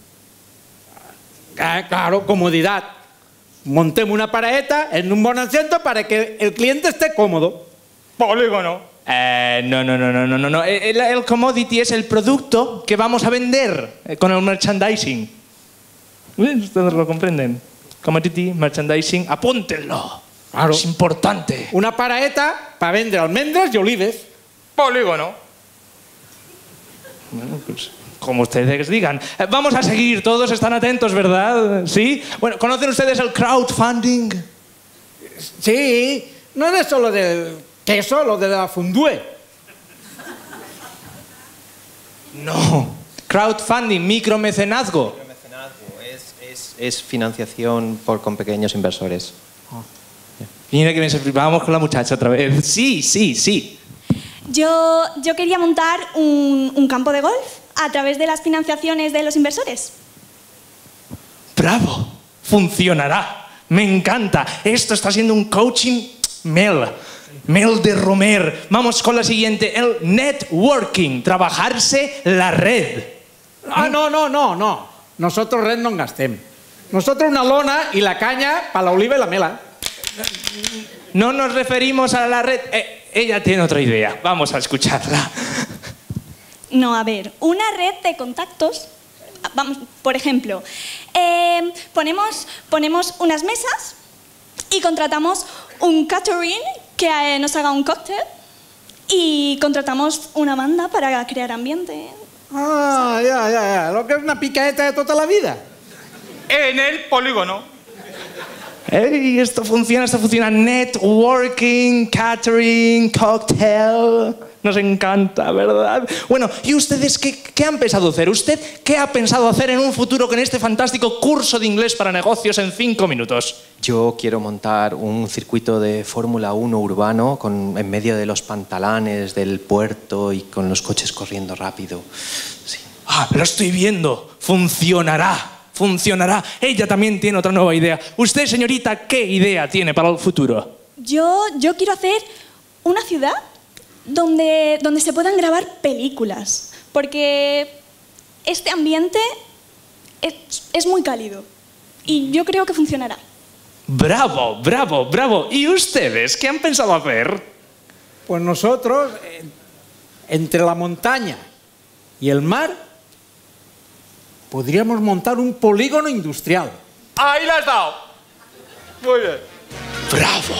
Ah, claro, comodidad. Montemos una paraeta en un buen asiento para que el cliente esté cómodo. Polígono. Eh, no, no, no, no, no, no. El, el commodity es el producto que vamos a vender eh, con el merchandising. ¿Ustedes lo comprenden? Commodity, merchandising, apúntenlo. Claro. Es importante. Una paraeta para vender almendras y olives. Polígono. Bueno, pues como ustedes digan. Eh, vamos a seguir, todos están atentos, ¿verdad? ¿Sí? Bueno, ¿conocen ustedes el crowdfunding? Sí, no es solo del queso, lo de la fondue. No. Crowdfunding, micromecenazgo. Micromecenazgo es, es, es financiación por, con pequeños inversores. Oh. Mira que me vamos con la muchacha otra vez. Sí, sí, sí. Yo, yo quería montar un, un campo de golf a través de las financiaciones de los inversores. ¡Bravo! Funcionará. Me encanta. Esto está siendo un coaching Mel. Mel de Romer. Vamos con la siguiente. El networking. Trabajarse la red. Ah, no, no, no, no. Nosotros red no gastem. Nosotros una lona y la caña para la oliva y la mela. No nos referimos a la red. Eh, ella tiene otra idea. Vamos a escucharla. No, a ver, una red de contactos. Vamos, por ejemplo, eh, ponemos, ponemos unas mesas y contratamos un catering que eh, nos haga un cóctel y contratamos una banda para crear ambiente. Ah, ya, ya, ya. Lo que es una picaeta de toda la vida. En el polígono. Hey, esto funciona, esto funciona. Networking, catering, cocktail. Nos encanta, ¿verdad? Bueno, ¿y ustedes qué, qué han pensado hacer? ¿Usted qué ha pensado hacer en un futuro con este fantástico curso de inglés para negocios en cinco minutos? Yo quiero montar un circuito de Fórmula uno urbano con, en medio de los pantalanes del puerto y con los coches corriendo rápido. Sí. Ah, lo estoy viendo. Funcionará. Funcionará. Ella también tiene otra nueva idea. Usted, señorita, ¿qué idea tiene para el futuro? Yo, yo quiero hacer una ciudad donde, donde se puedan grabar películas, porque este ambiente es, es muy cálido y yo creo que funcionará. Bravo, bravo, bravo. ¿Y ustedes qué han pensado hacer? Pues nosotros, eh, entre la montaña y el mar, podríamos montar un polígono industrial. ¡Ahí la has dado! Muy bien. ¡Bravo!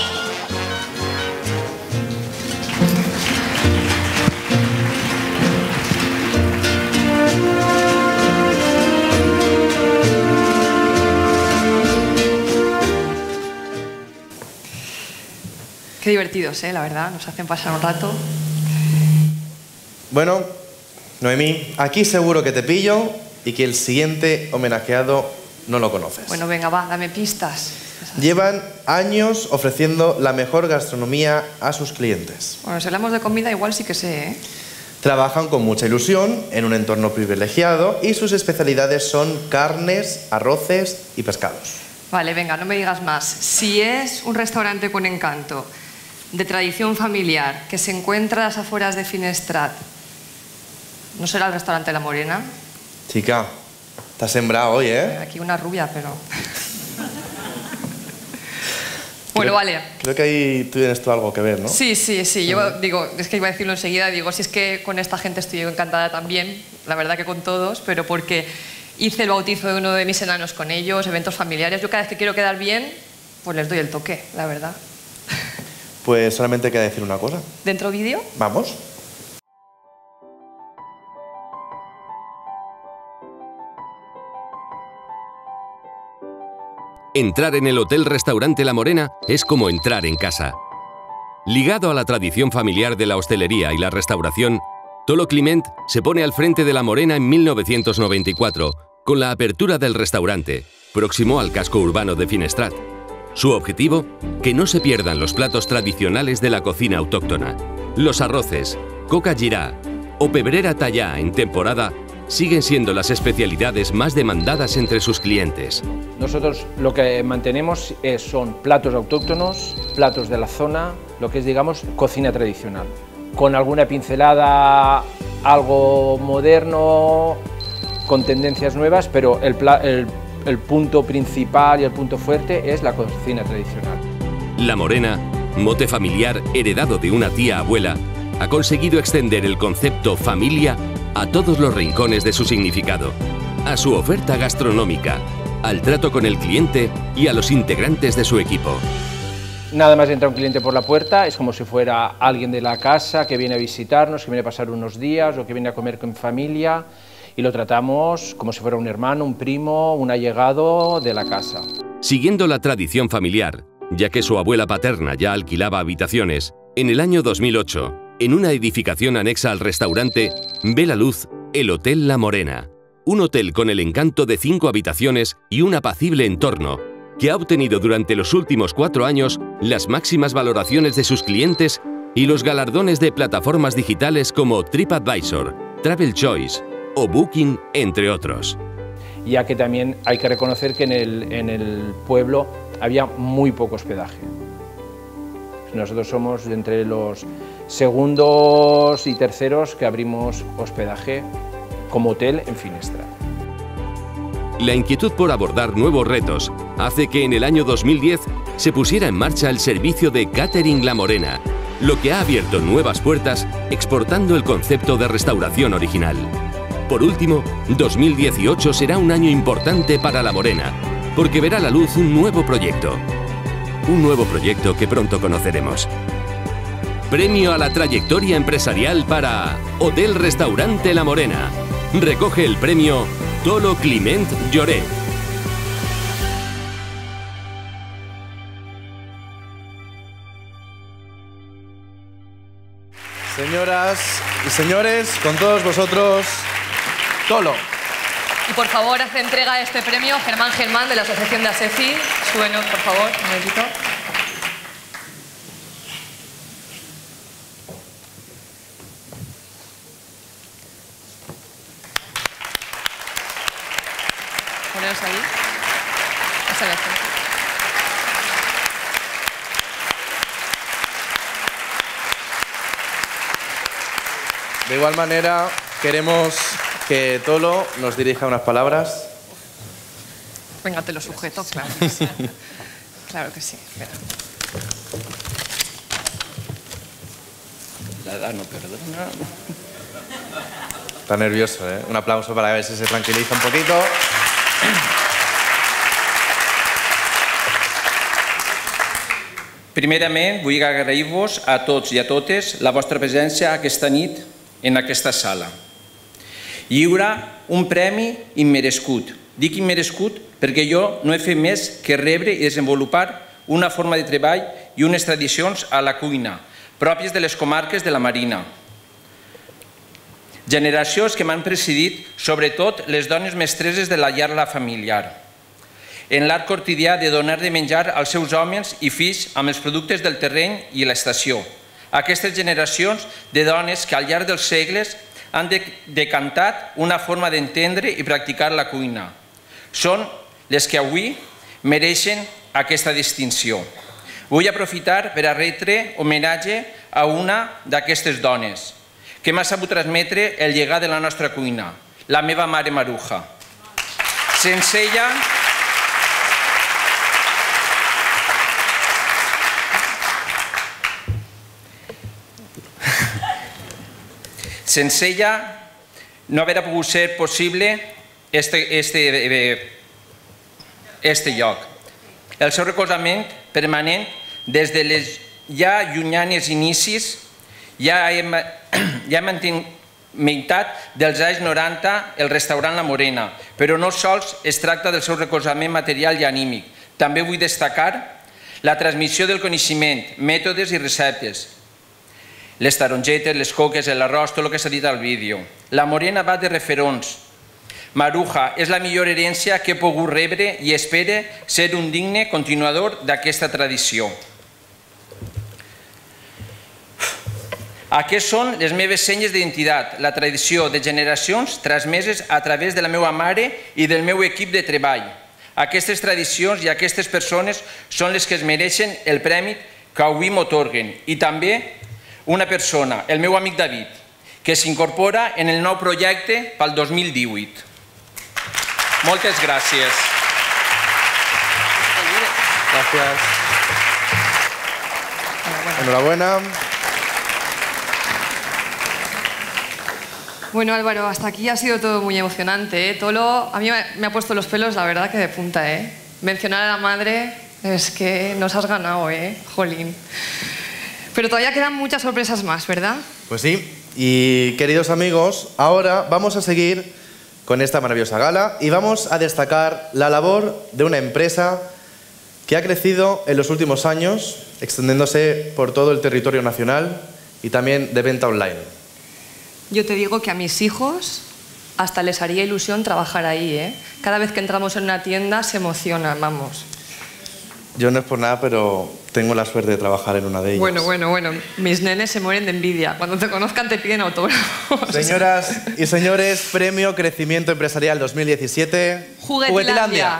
Qué divertidos, ¿eh? La verdad, nos hacen pasar un rato. Bueno, Noemí, aquí seguro que te pillo y que el siguiente homenajeado no lo conoces. Bueno, venga, va, dame pistas. Llevan años ofreciendo la mejor gastronomía a sus clientes. Bueno, si hablamos de comida, igual sí que sé, ¿eh? Trabajan con mucha ilusión, en un entorno privilegiado, y sus especialidades son carnes, arroces y pescados. Vale, venga, no me digas más. Si es un restaurante con encanto, de tradición familiar, que se encuentra a las afueras de Finestrat, ¿no será el restaurante La Morena? Chica, te has sembrado hoy, ¿eh? Aquí una rubia, pero... Bueno, creo, vale. Creo que ahí tú tienes tú algo que ver, ¿no? Sí, sí, sí. Yo digo, es que iba a decirlo enseguida, digo, si es que con esta gente estoy encantada también, la verdad que con todos, pero porque hice el bautizo de uno de mis enanos con ellos, eventos familiares. Yo cada vez que quiero quedar bien, pues les doy el toque, la verdad. Pues solamente queda decir una cosa. ¿Dentro vídeo? Vamos. Entrar en el Hotel Restaurante La Morena es como entrar en casa. Ligado a la tradición familiar de la hostelería y la restauración, Tolo Climent se pone al frente de La Morena en mil novecientos noventa y cuatro, con la apertura del restaurante, próximo al casco urbano de Finestrat. Su objetivo, que no se pierdan los platos tradicionales de la cocina autóctona. Los arroces, coca girá o pebrera tallá en temporada siguen siendo las especialidades más demandadas entre sus clientes. Nosotros lo que mantenemos es, son platos autóctonos, platos de la zona, lo que es, digamos, cocina tradicional, con alguna pincelada, algo moderno, con tendencias nuevas, pero el, el, el punto principal y el punto fuerte es la cocina tradicional. La Morena, mote familiar heredado de una tía abuela, ha conseguido extender el concepto familia a todos los rincones de su significado, a su oferta gastronómica, al trato con el cliente y a los integrantes de su equipo. Nada más entra un cliente por la puerta, es como si fuera alguien de la casa que viene a visitarnos, que viene a pasar unos días o que viene a comer con familia, y lo tratamos como si fuera un hermano, un primo, un allegado de la casa. Siguiendo la tradición familiar, ya que su abuela paterna ya alquilaba habitaciones, en el año dos mil ocho, en una edificación anexa al restaurante, ve la luz el Hotel La Morena, un hotel con el encanto de cinco habitaciones y un apacible entorno, que ha obtenido durante los últimos cuatro años las máximas valoraciones de sus clientes y los galardones de plataformas digitales como TripAdvisor, Travel Choice o Booking, entre otros. Ya que también hay que reconocer que en el, en el pueblo había muy poco hospedaje. Nosotros somos de entre los segundos y terceros que abrimos hospedaje como hotel en Finestrat. La inquietud por abordar nuevos retos hace que en el año dos mil diez se pusiera en marcha el servicio de Catering La Morena, lo que ha abierto nuevas puertas exportando el concepto de restauración original. Por último, dos mil dieciocho será un año importante para La Morena, porque verá a la luz un nuevo proyecto. Un nuevo proyecto que pronto conoceremos. Premio a la trayectoria empresarial para Hotel Restaurante La Morena. Recoge el premio Tolo Climent Lloret. Señoras y señores, con todos vosotros, Tolo. Y por favor, hace entrega de este premio Germán Germán, de la Asociación de ASEFI. Súbenos, por favor, un momentito. Poneros ahí. Esa vez. De igual manera, queremos que Tolo nos dirija unas palabras. Venga, te lo sujeto, claro que sí. Claro que sí. Espera. La edad no perdona. Está nervioso, ¿eh? Un aplauso para ver si se tranquiliza un poquito. Primerament, vull agrair-vos a tots i a totes la vostra presència aquesta nit en aquesta sala. Lliure un premi immerescut. Dic immerescut perquè jo no he fet més que rebre i desenvolupar una forma de treball i unes tradicions a la cuina, pròpies de les comarques de la Marina. Generacions que m'han precedit, sobretot les dones mestreses de la llar familiar, en l'art quotidià de donar de menjar als seus homes i fills amb els productes del terreny i l'estació. Aquestes generacions de dones que al llarg dels segles han decantat una forma d'entendre i practicar la cuina. Són les que avui mereixen aquesta distinció. Vull aprofitar per a retre homenatge a una d'aquestes dones que m'ha sabut transmetre el llegat de la nostra cuina, la meva mare Maruja. Sense ella, sense ella no hauria pogut ser possible este, este, este lloc. El seu recolzament permanent des de les ja llunyanes inicis ja hem, ja hem meitat dels anys noranta el restaurant La Morena, però no sols es tracta del seu recolzament material i anímic. També vull destacar la transmissió del coneixement, mètodes i receptes. Les tarongetes, les coques, l'arròs, tot el que s'ha dit al vídeo. La Morena va de referons. Maruja és la millor herència que he pogut rebre i espero ser un digne continuador d'aquesta tradició. Aquestes són les meves senyes d'identitat, la tradició de generacions transmeses a través de la meva mare i del meu equip de treball. Aquestes tradicions i aquestes persones són les que es mereixen el premi que avui m'atorguen i també una persona, el meu amic David, que s'incorpora en el nou projecte pel dos mil divuit. Moltes gràcies. Gràcies. Enhorabuena. Bueno, Álvaro, hasta aquí ha sido todo muy emocionante, ¿eh? Tolo, a mí me ha puesto los pelos, la verdad, que de punta, ¿eh? Mencionar a la madre es que nos has ganado, ¿eh? Jolín. Pero todavía quedan muchas sorpresas más, ¿verdad? Pues sí. Y, queridos amigos, ahora vamos a seguir con esta maravillosa gala y vamos a destacar la labor de una empresa que ha crecido en los últimos años, extendiéndose por todo el territorio nacional y también de venta online. Yo te digo que a mis hijos hasta les haría ilusión trabajar ahí, ¿eh? Cada vez que entramos en una tienda se emocionan, vamos. Yo no es por nada, pero tengo la suerte de trabajar en una de ellas. Bueno, bueno, bueno. Mis nenes se mueren de envidia. Cuando te conozcan te piden autógrafos. Señoras y señores, Premio Crecimiento Empresarial dos mil diecisiete. Juguetilandia.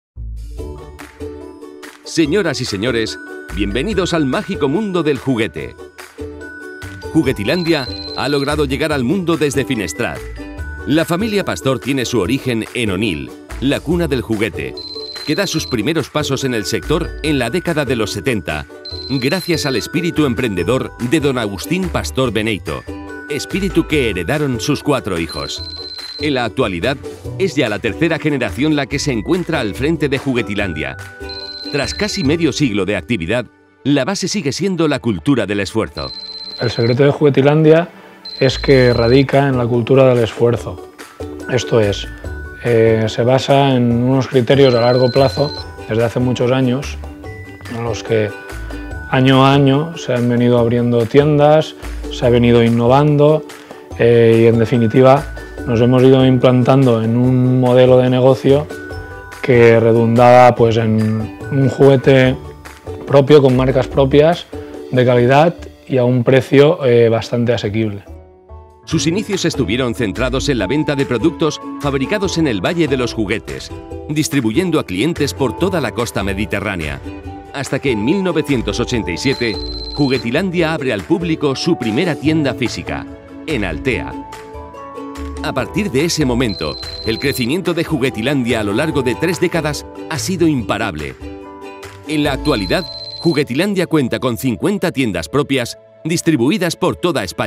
Señoras y señores, bienvenidos al mágico mundo del juguete. Juguetilandia ha logrado llegar al mundo desde Finestrat. La familia Pastor tiene su origen en Onil, la cuna del juguete, que da sus primeros pasos en el sector en la década de los setenta, gracias al espíritu emprendedor de don Agustín Pastor Beneito, espíritu que heredaron sus cuatro hijos. En la actualidad, es ya la tercera generación la que se encuentra al frente de Juguetilandia. Tras casi medio siglo de actividad, la base sigue siendo la cultura del esfuerzo. El secreto de Juguetilandia es que radica en la cultura del esfuerzo. Esto es, eh, se basa en unos criterios a largo plazo, desde hace muchos años, en los que año a año se han venido abriendo tiendas, se ha venido innovando eh, y en definitiva nos hemos ido implantando en un modelo de negocio que redundaba pues, en un juguete propio, con marcas propias, de calidad y a un precio eh, bastante asequible. Sus inicios estuvieron centrados en la venta de productos fabricados en el Valle de los Juguetes, distribuyendo a clientes por toda la costa mediterránea, hasta que en mil novecientos ochenta y siete Juguetilandia abre al público su primera tienda física, en Altea. A partir de ese momento, el crecimiento de Juguetilandia a lo largo de tres décadas ha sido imparable. En la actualidad, Juguetilandia cuenta con cincuenta tiendas propias distribuidas por toda España,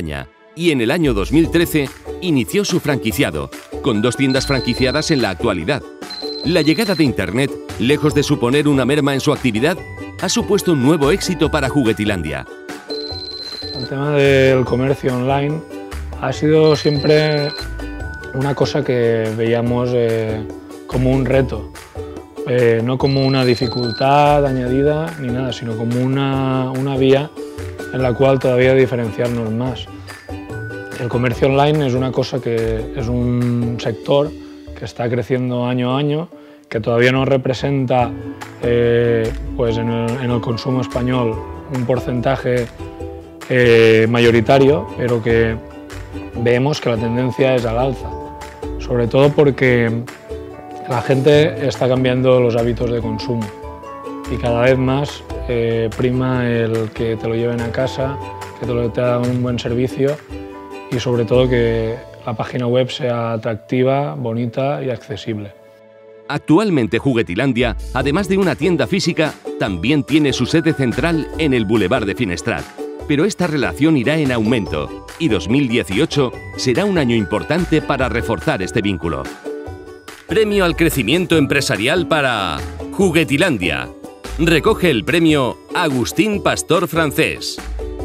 y en el año dos mil trece inició su franquiciado, con dos tiendas franquiciadas en la actualidad. La llegada de Internet, lejos de suponer una merma en su actividad, ha supuesto un nuevo éxito para Juguetilandia. El tema del comercio online ha sido siempre una cosa que veíamos eh, como un reto, eh, no como una dificultad añadida ni nada, sino como una, una vía en la cual todavía diferenciarnos más. El comercio online es una cosa que es un sector que está creciendo año a año, que todavía no representa eh, pues en, el, en el consumo español un porcentaje eh, mayoritario, pero que vemos que la tendencia es al alza, sobre todo porque la gente está cambiando los hábitos de consumo y cada vez más eh, prima el que te lo lleven a casa, que te, lo, te hagan un buen servicio y sobre todo que la página web sea atractiva, bonita y accesible. Actualmente Juguetilandia, además de una tienda física, también tiene su sede central en el Boulevard de Finestrat. Pero esta relación irá en aumento y dos mil dieciocho será un año importante para reforzar este vínculo. Premio al crecimiento empresarial para Juguetilandia. Recoge el premio Agustín Pastor Francés.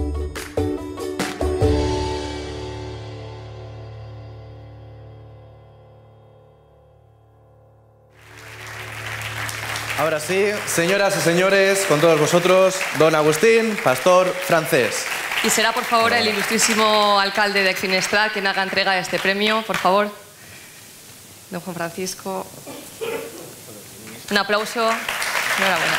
Ahora sí, señoras y señores, con todos vosotros, don Agustín Pastor Francés. Y será, por favor, el ilustrísimo alcalde de Finestrat quien haga entrega de este premio, por favor. Don Juan Francisco. Un aplauso. Enhorabuena.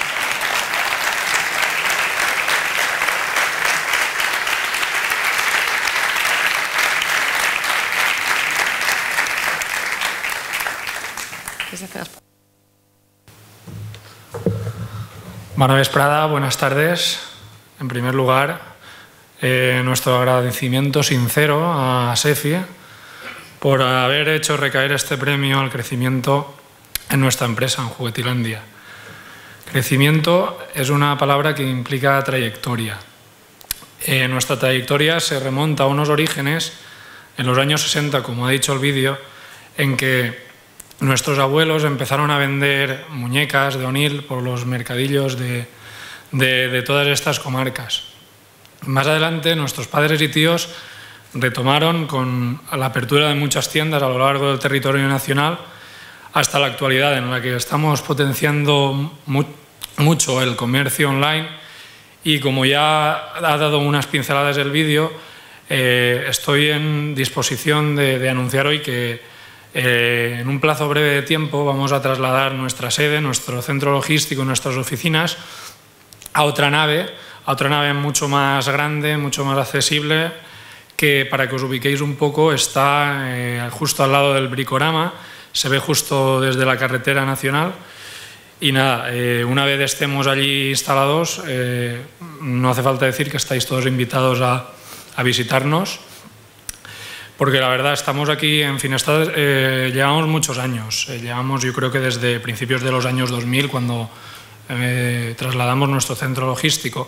Bona vesprada, buenas tardes. En primer lugar, eh, nuestro agradecimiento sincero a SEFI por haber hecho recaer este premio al crecimiento en nuestra empresa, en Juguetilandia. Crecimiento es una palabra que implica trayectoria. Eh, nuestra trayectoria se remonta a unos orígenes en los años sesenta, como ha dicho el vídeo, en que nuestros abuelos empezaron a vender muñecas de Onil por los mercadillos de, de, de todas estas comarcas. Más adelante, nuestros padres y tíos retomaron con la apertura de muchas tiendas a lo largo del territorio nacional hasta la actualidad, en la que estamos potenciando mu mucho el comercio online y, como ya ha dado unas pinceladas el vídeo, eh, estoy en disposición de, de anunciar hoy que Eh, en un plazo breve de tiempo vamos a trasladar nuestra sede, nuestro centro logístico, nuestras oficinas a otra nave, a otra nave mucho más grande, mucho más accesible, que, para que os ubiquéis un poco, está eh, justo al lado del Bricorama, se ve justo desde la carretera nacional. Y nada, eh, una vez estemos allí instalados, eh, no hace falta decir que estáis todos invitados a, a visitarnos, porque la verdad estamos aquí en Finestrat, eh, llevamos muchos años, eh, llevamos yo creo que desde principios de los años dos mil, cuando eh, trasladamos nuestro centro logístico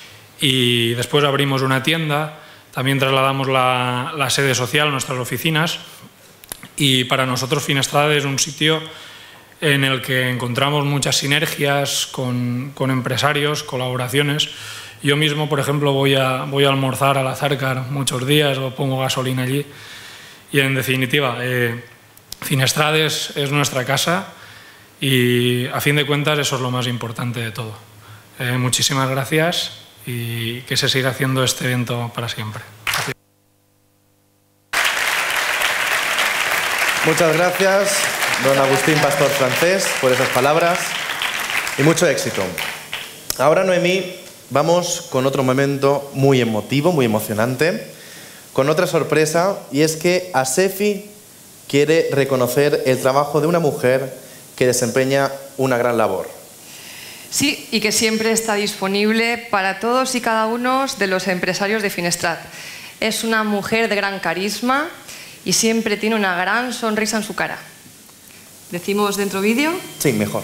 y después abrimos una tienda, también trasladamos la, la sede social, nuestras oficinas, y para nosotros Finestrat es un sitio en el que encontramos muchas sinergias con, con empresarios, colaboraciones. Yo mismo, por ejemplo, voy a, voy a almorzar a la Zárcar muchos días o pongo gasolina allí. Y, en definitiva, eh, Finestrat es, es nuestra casa y, a fin de cuentas, eso es lo más importante de todo. Eh, muchísimas gracias y que se siga haciendo este evento para siempre. Gracias. Muchas gracias, don Agustín Pastor Francés, por esas palabras y mucho éxito. Ahora, Noemí, vamos con otro momento muy emotivo, muy emocionante, con otra sorpresa, y es que ASEFI quiere reconocer el trabajo de una mujer que desempeña una gran labor. Sí, y que siempre está disponible para todos y cada uno de los empresarios de Finestrat. Es una mujer de gran carisma y siempre tiene una gran sonrisa en su cara. ¿Decimos dentro vídeo? Sí, mejor.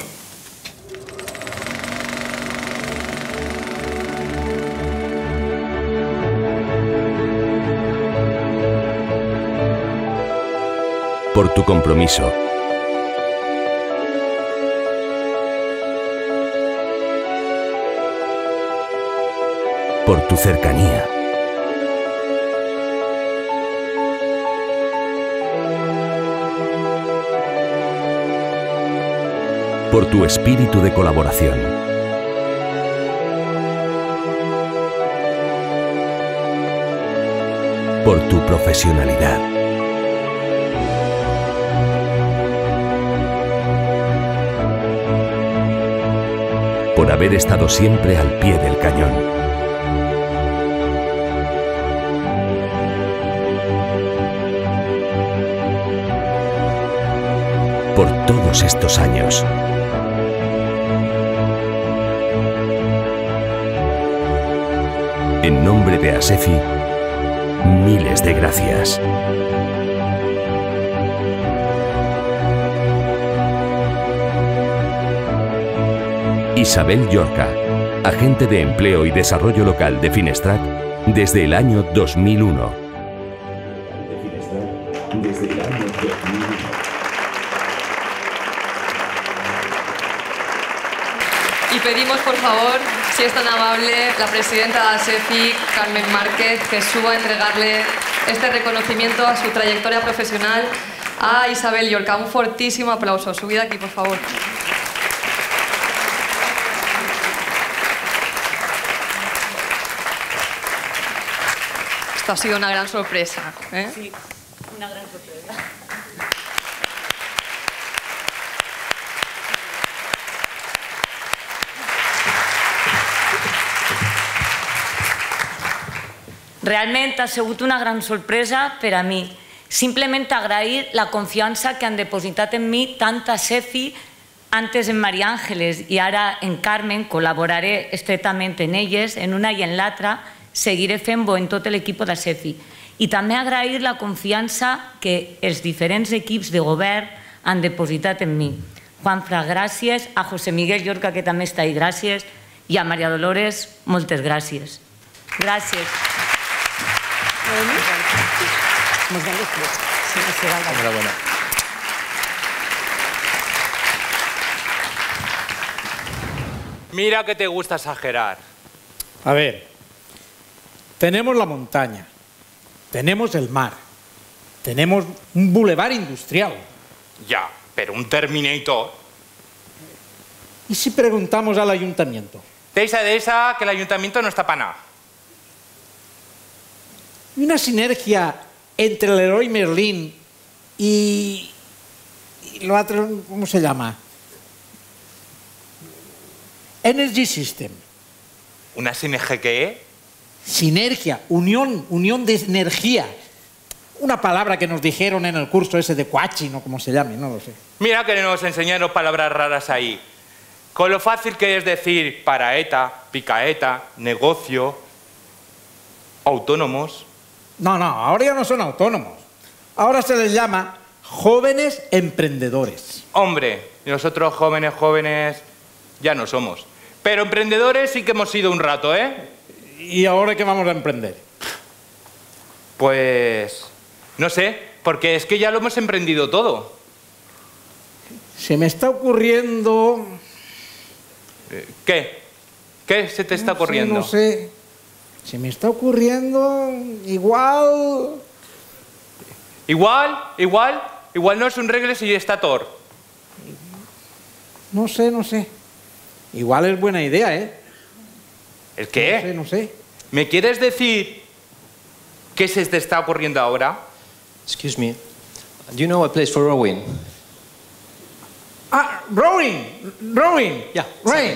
por tu compromiso. Por tu cercanía. Por tu espíritu de colaboración. Por tu profesionalidad. Por haber estado siempre al pie del cañón. Por todos estos años. En nombre de ASEFI, miles de gracias. Isabel Llorca, agente de Empleo y Desarrollo Local de Finestrat desde el año dos mil uno. Desde el año dos mil uno. Y pedimos, por favor, si es tan amable, la presidenta de ASEFI, Carmen Márquez, que suba a entregarle este reconocimiento a su trayectoria profesional a Isabel Llorca. Un fortísimo aplauso. Subid aquí, por favor. Esto ha sido una gran sorpresa, ¿eh? Sí, una gran sorpresa. Realment ha sigut una gran sorpresa per a mi. Simplement agrair la confiança que han depositat en mi tant a ASEFI, antes en María Ángeles y ahora en Carmen. Col·laboraré estretament en elles, en una i en l'altra. Seguiré fent-ho en tot l'equip d'ASEFI. I també agrair la confiança que els diferents equips de govern han depositat en mi. Juanfran, gràcies. A José Miguel Llorca, que també està ahí, gràcies. I a María Dolores, moltes gràcies. Gràcies. Enhorabuena. Mira que te gusta exagerar. A ver, tenemos la montaña, tenemos el mar, tenemos un bulevar industrial. Ya, pero un Terminator. ¿Y si preguntamos al ayuntamiento? De esa, de esa, que el ayuntamiento no está para nada. ¿Y una sinergia entre el Leroy Merlin y, y lo otro, ¿cómo se llama? Energy System. ¿Una sinergia qué? Sinergia, unión, unión de energía. Una palabra que nos dijeron en el curso ese de Cuachi, no como se llame, no lo sé. Mira que nos enseñaron palabras raras ahí. Con lo fácil que es decir paraeta, picaeta, negocio, autónomos. No, no, ahora ya no son autónomos. Ahora se les llama jóvenes emprendedores. Hombre, nosotros jóvenes, jóvenes, ya no somos. Pero emprendedores sí que hemos sido un rato, ¿eh? ¿Y ahora qué vamos a emprender? Pues... no sé, porque es que ya lo hemos emprendido todo. Se me está ocurriendo... ¿Qué? ¿Qué se te está ocurriendo? No sé, no sé. Se me está ocurriendo igual... Igual, igual, igual no es un Regles y está Thor. No sé, no sé. Igual es buena idea, ¿eh? ¿El qué? No sé, no sé. ¿Me quieres decir qué se te está ocurriendo ahora? Excuse me. Do you know a place for rowing? Ah, rowing, rowing. Yeah. Right.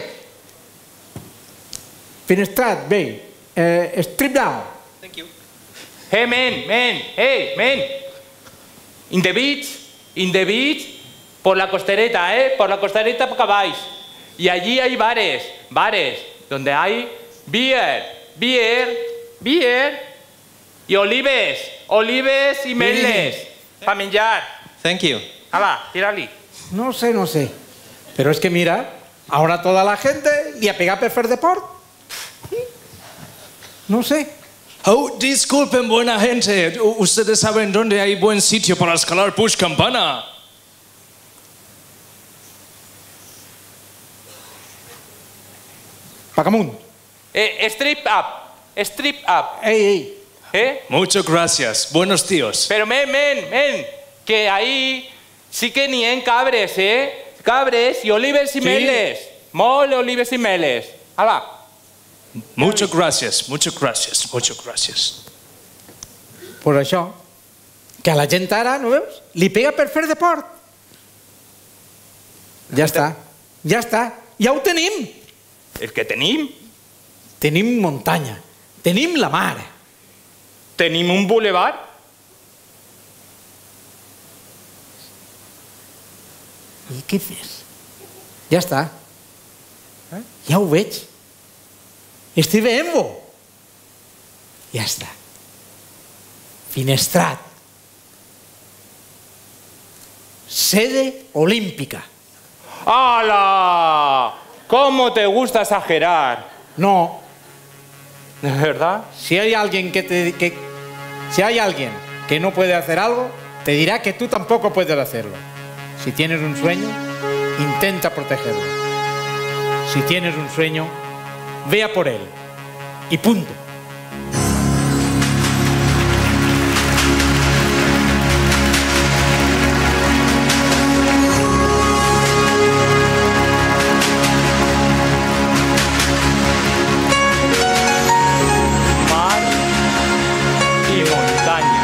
Finestrat Bay. Uh, strip down. Thank you. Hey, man, man, hey, man. In the beach, in the beach, por la costereta, ¿eh? Por la costereta acabáis. Y allí hay bares, bares, donde hay beer, beer, beer y olives, olives y meles, para menjar. Thank you. Ah, va, tírali. No sé, no sé. Pero es que mira, ahora toda la gente li ha pegat per fer deport. No sé. Oh, disculpen, buena gente. Ustedes saben dónde hay buen sitio para escalar Push Campana. Pacamun. Eh, strip up. Strip up. Ey, ey. ¿Eh? Muchas gracias. Buenos tíos. Pero men, men, men. Que ahí sí que ni en cabres, ¿eh? Cabres y olives y Sí. meles. Mole, olives y meles. Hala. Muchas gracias, muchas gracias, muchas gracias. Per això, que a la gent ara, no veus? Li pega per fer deport. Ja està, ja està, ja ho tenim. El que tenim? Tenim muntanya, tenim la mar. Tenim un boulevard? I què fes? Ja està. Ja ho veig. Estic veient-ho. Ja està. Finestrat. Sede olímpica. ¡Hala! ¿Cómo te gusta exagerar? No. ¿De verdad? Si hay alguien que te que si hay alguien que no puede hacer algo, te dirá que tú tampoco puedes hacerlo. Si tienes un sueño, intenta protegerlo. Si tienes un sueño, ve a por él. Y punto. Mar y montaña.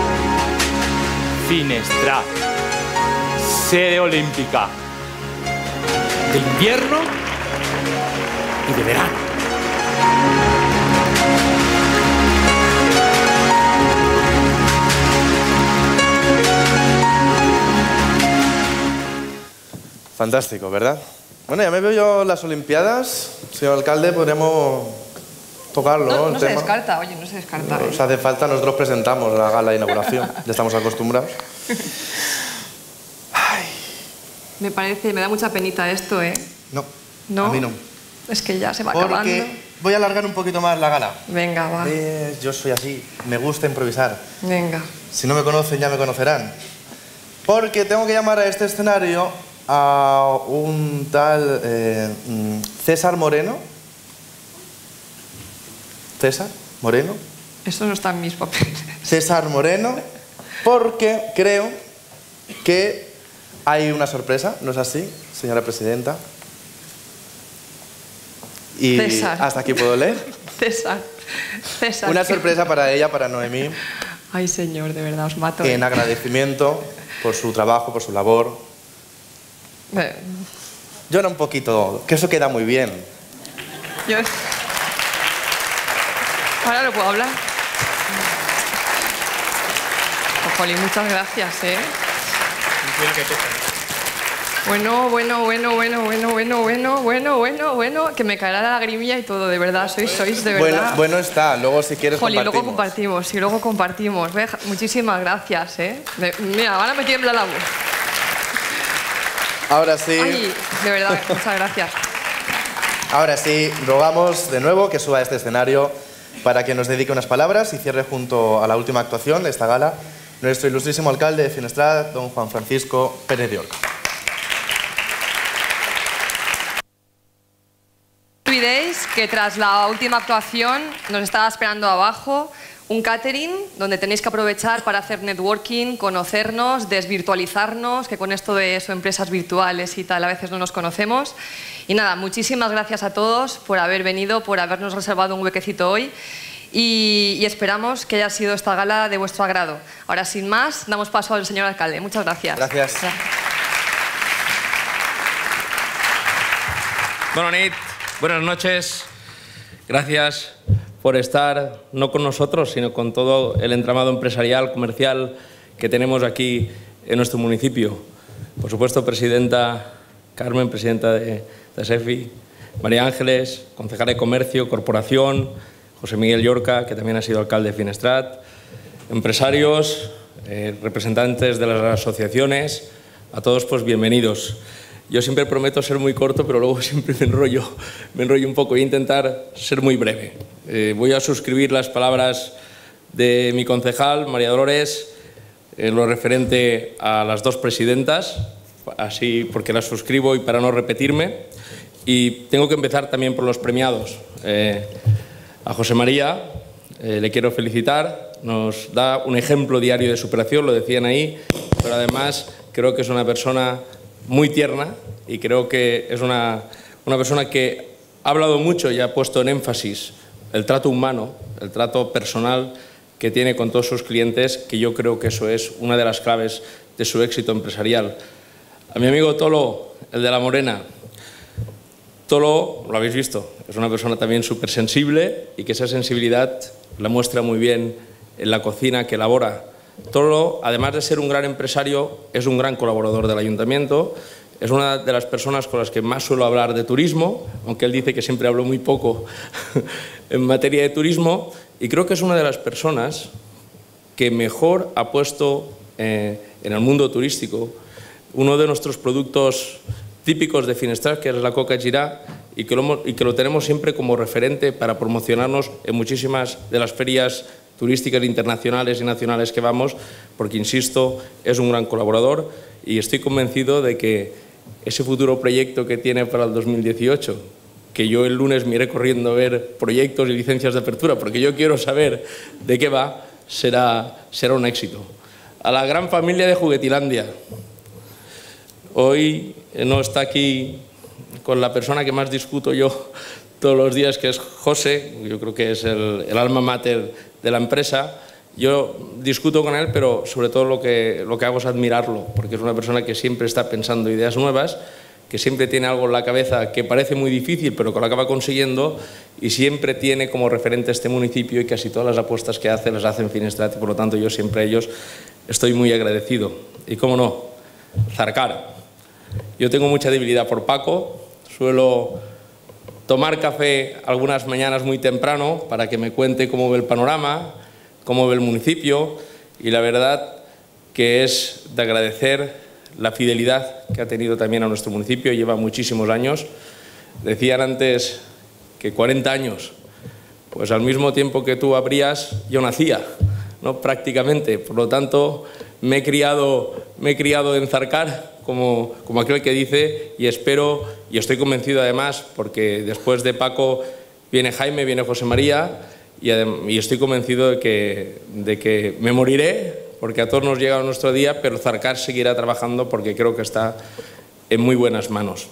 Finestrat. Sede olímpica. De invierno y de verano. Fantástico, ¿verdad? Bueno, ya me veo yo las Olimpiadas. Señor alcalde, podríamos tocarlo, No, ¿no? no El se tema. descarta, oye, no se descarta. No, si hace falta, nosotros presentamos la gala de inauguración. Ya estamos acostumbrados. Me parece, me da mucha penita esto, ¿eh? No, ¿No? a mí no. Es que ya se va Porque acabando. voy a alargar un poquito más la gala. Venga, va. Eh, Yo soy así, me gusta improvisar. Venga. Si no me conocen, ya me conocerán. Porque tengo que llamar a este escenario a un tal eh, mm, César Moreno. César Moreno. Eso no está en mis papeles. César Moreno, porque creo que hay una sorpresa, ¿no es así, señora presidenta? Y César. hasta aquí puedo leer. César. César. Una sorpresa para ella, para Noemí, Ay, señor, de verdad, os mato. en ¿eh? agradecimiento por su trabajo, por su labor. Eh, Llora un poquito, que eso queda muy bien. Yo... Ahora no puedo hablar. Jolín, muchas gracias, ¿eh? Bueno, bueno, bueno, bueno, bueno, bueno, bueno, bueno, bueno, bueno, que me caerá la lagrimilla y todo, de verdad, sois, sois, de Bueno, verdad. bueno está, luego si quieres Jolín, luego compartimos. compartimos, y luego compartimos. Ve, muchísimas gracias, ¿eh? Me- mira, ahora me tiembla la voz. Ahora sí, Ay, de verdad, muchas gracias. ahora sí, rogamos de nuevo que suba a este escenario para que nos dedique unas palabras y cierre junto a la última actuación de esta gala nuestro ilustrísimo alcalde de Finestrat, don Juan Francisco Pérez de Orca. No olvidéis que tras la última actuación nos estaba esperando abajo un catering donde tenéis que aprovechar para hacer networking, conocernos, desvirtualizarnos, que con esto de eso, empresas virtuales y tal, a veces no nos conocemos. Y nada, muchísimas gracias a todos por haber venido, por habernos reservado un huequecito hoy y, y esperamos que haya sido esta gala de vuestro agrado. Ahora, sin más, damos paso al señor alcalde. Muchas gracias. Gracias. Buenas noches, buenas noches. Gracias por estar no con nosotros, sino con todo el entramado empresarial, comercial que tenemos aquí en nuestro municipio. Por supuesto, presidenta Carmen, presidenta de, de SEFI, María Ángeles, concejala de Comercio, Corporación, José Miguel Llorca, que también ha sido alcalde de Finestrat, empresarios, eh, representantes de las asociaciones, a todos pues bienvenidos. Yo siempre prometo ser muy corto, pero luego siempre me enrollo, me enrollo un poco. Voy a intentar ser muy breve. Eh, voy a suscribir las palabras de mi concejal, María Dolores, en lo referente a las dos presidentas, así porque las suscribo y para no repetirme. Y tengo que empezar también por los premiados. Eh, a José María eh, le quiero felicitar, nos da un ejemplo diario de superación, lo decían ahí, pero además creo que es una persona muy tierna y creo que es una, una persona que ha hablado mucho y ha puesto en énfasis el trato humano, el trato personal que tiene con todos sus clientes, que yo creo que eso es una de las claves de su éxito empresarial. A mi amigo Tolo, el de La Morena, Tolo, lo habéis visto, es una persona también súper sensible y que esa sensibilidad la muestra muy bien en la cocina que elabora. Tolo, además de ser un gran empresario, es un gran colaborador del ayuntamiento, es una de las personas con las que más suelo hablar de turismo, aunque él dice que siempre hablo muy poco en materia de turismo, y creo que es una de las personas que mejor ha puesto eh, en el mundo turístico uno de nuestros productos típicos de Finestrat, que es la coca girá, y que, lo, y que lo tenemos siempre como referente para promocionarnos en muchísimas de las ferias turísticas internacionales y nacionales que vamos, porque, insisto, es un gran colaborador y estoy convencido de que ese futuro proyecto que tiene para el dos mil dieciocho, que yo el lunes me iré corriendo a ver proyectos y licencias de apertura, porque yo quiero saber de qué va, será, será un éxito. A la gran familia de Juguetilandia. Hoy no está aquí con la persona que más discuto yo todos los días, que es José, yo creo que es el, el alma mater de la empresa. Yo discuto con él, pero sobre todo lo que, lo que hago es admirarlo, porque es una persona que siempre está pensando ideas nuevas, que siempre tiene algo en la cabeza que parece muy difícil, pero que lo acaba consiguiendo, y siempre tiene como referente este municipio, y casi todas las apuestas que hace las hace en Finestrat, y por lo tanto yo siempre a ellos estoy muy agradecido. Y cómo no, Zarcar. Yo tengo mucha debilidad por Paco, suelo tomar café algunas mañanas muy temprano para que me cuente cómo ve el panorama, cómo ve el municipio, y la verdad que es de agradecer la fidelidad que ha tenido también a nuestro municipio, lleva muchísimos años. Decían antes que cuarenta años, pues al mismo tiempo que tú abrías, yo nacía, ¿no? Prácticamente, por lo tanto me he criado, me he criado en Zarcar, como, como aquel que dice, y espero, y estoy convencido además, porque después de Paco viene Jaime, viene José María, y, y estoy convencido de que, de que me moriré, porque a todos nos llega nuestro día, pero Zarcar seguirá trabajando porque creo que está en muy buenas manos.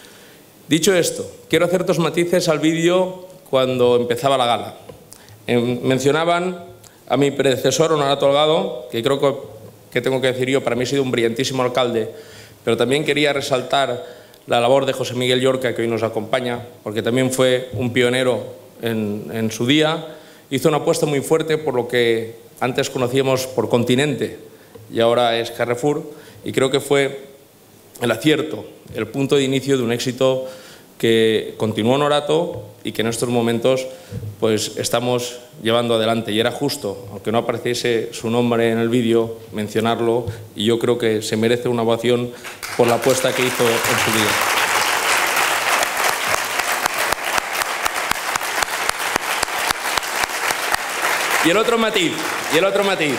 Dicho esto, quiero hacer dos matices al vídeo cuando empezaba la gala. Eh, mencionaban a mi predecesor, Honorato Holgado, que creo que, que tengo que decir yo, para mí ha sido un brillantísimo alcalde, pero también quería resaltar la labor de José Miguel Llorca, que hoy nos acompaña, porque también fue un pionero en, en su día. Hizo una apuesta muy fuerte por lo que antes conocíamos por Continente y ahora es Carrefour, y creo que fue el acierto, el punto de inicio de un éxito que continuó Honorato y que en estos momentos pues estamos llevando adelante, y era justo, aunque no apareciese su nombre en el vídeo, mencionarlo, y yo creo que se merece una ovación por la apuesta que hizo en su día. Y el otro matiz, y el otro matiz.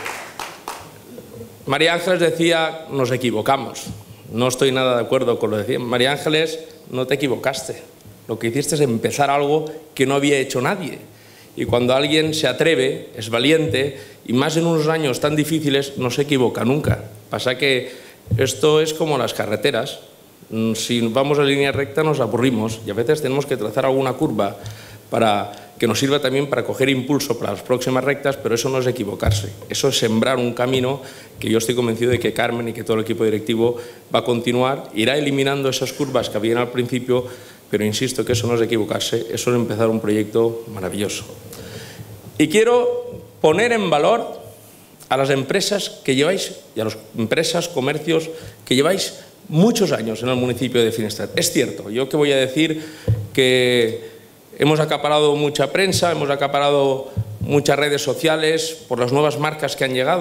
María Ángeles decía, nos equivocamos. No estoy nada de acuerdo con lo que decía. María Ángeles, no te equivocaste. Lo que hiciste es empezar algo que no había hecho nadie. Y cuando alguien se atreve, es valiente, y más en unos años tan difíciles, no se equivoca nunca. Pasa que esto es como las carreteras. Si vamos a línea recta nos aburrimos, y a veces tenemos que trazar alguna curva para que nos sirva también para coger impulso para las próximas rectas, pero eso no es equivocarse, eso es sembrar un camino que yo estoy convencido de que Carmen y que todo el equipo directivo va a continuar, irá eliminando esas curvas que habían al principio, pero insisto que eso no es equivocarse, eso es empezar un proyecto maravilloso. Y quiero poner en valor a las empresas que lleváis, y a las empresas, comercios, que lleváis muchos años en el municipio de Finestrat. Es cierto, yo que voy a decir que hemos acaparado mucha prensa, hemos acaparado muchas redes sociales por las nuevas marcas que han llegado,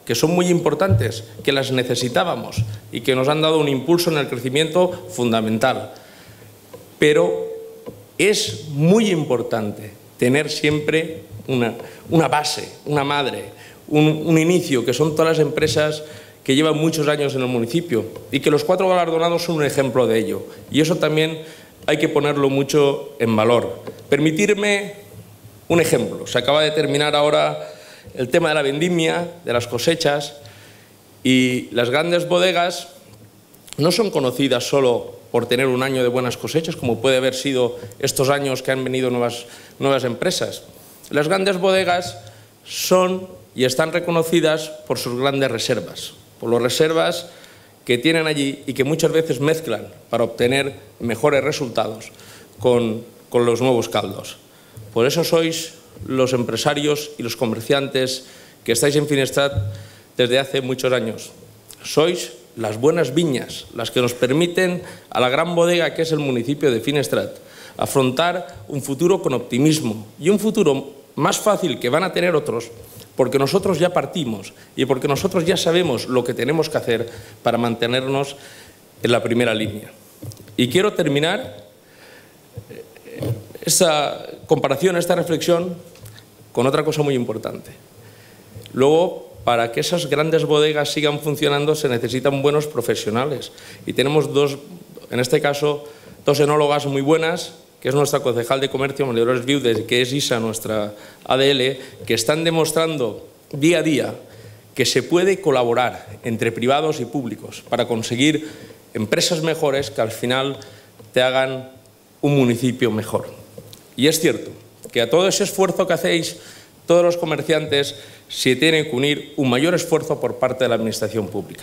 que son muy importantes, que las necesitábamos y que nos han dado un impulso en el crecimiento fundamental. Pero es muy importante tener siempre una, una base, una madre, un, un inicio, que son todas las empresas que llevan muchos años en el municipio y que los cuatro galardonados son un ejemplo de ello. Y eso también hay que ponerlo mucho en valor. Permitirme un ejemplo. Se acaba de terminar ahora el tema de la vendimia, de las cosechas, y las grandes bodegas no son conocidas solo por tener un año de buenas cosechas, como puede haber sido estos años que han venido nuevas, nuevas empresas. Las grandes bodegas son y están reconocidas por sus grandes reservas, por las reservas que tienen allí y que muchas veces mezclan para obtener mejores resultados con, con los nuevos caldos. Por eso sois los empresarios y los comerciantes que estáis en Finestrat desde hace muchos años. Sois las buenas viñas, las que nos permiten a la gran bodega que es el municipio de Finestrat afrontar un futuro con optimismo y un futuro más fácil que van a tener otros, porque nosotros ya partimos y porque nosotros ya sabemos lo que tenemos que hacer para mantenernos en la primera línea. Y quiero terminar esta comparación, esta reflexión, con otra cosa muy importante. Luego, para que esas grandes bodegas sigan funcionando se necesitan buenos profesionales. Y tenemos dos, en este caso, dos enólogas muy buenas, que es nuestra concejal de comercio, María Dolores Viudes, y que es Isa, nuestra A D L, que están demostrando día a día que se puede colaborar entre privados y públicos para conseguir empresas mejores que al final te hagan un municipio mejor. Y es cierto que a todo ese esfuerzo que hacéis, todos los comerciantes se tienen que unir un mayor esfuerzo por parte de la administración pública.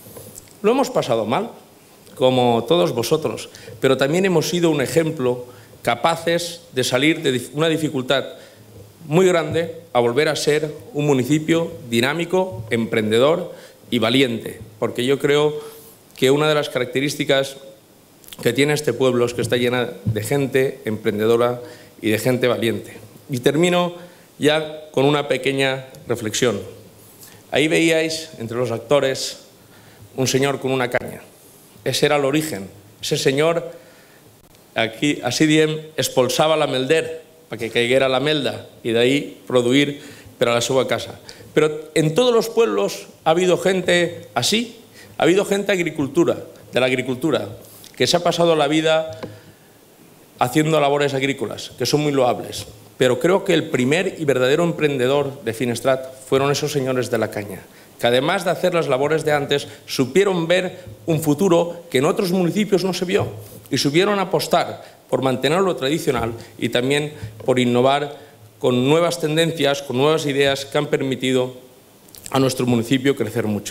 Lo hemos pasado mal, como todos vosotros, pero también hemos sido un ejemplo capaces de salir de una dificultad muy grande a volver a ser un municipio dinámico, emprendedor y valiente, porque yo creo que una de las características que tiene este pueblo es que está llena de gente emprendedora y de gente valiente. Y termino ya con una pequeña reflexión. Ahí veíais entre los actores un señor con una caña. Ese era el origen. Ese señor, aquí, así diem, expulsaba la melder para que caiguera la melda y de ahí producir para la seva casa. Pero en todos los pueblos ha habido gente así, ha habido gente agricultura, de la agricultura, que se ha pasado la vida haciendo labores agrícolas, que son muy loables. Pero creo que el primer y verdadero emprendedor de Finestrat fueron esos señores de la caña, que además de hacer las labores de antes, supieron ver un futuro que en otros municipios no se vio y supieron apostar por mantener lo tradicional y también por innovar con nuevas tendencias, con nuevas ideas que han permitido a nuestro municipio crecer mucho.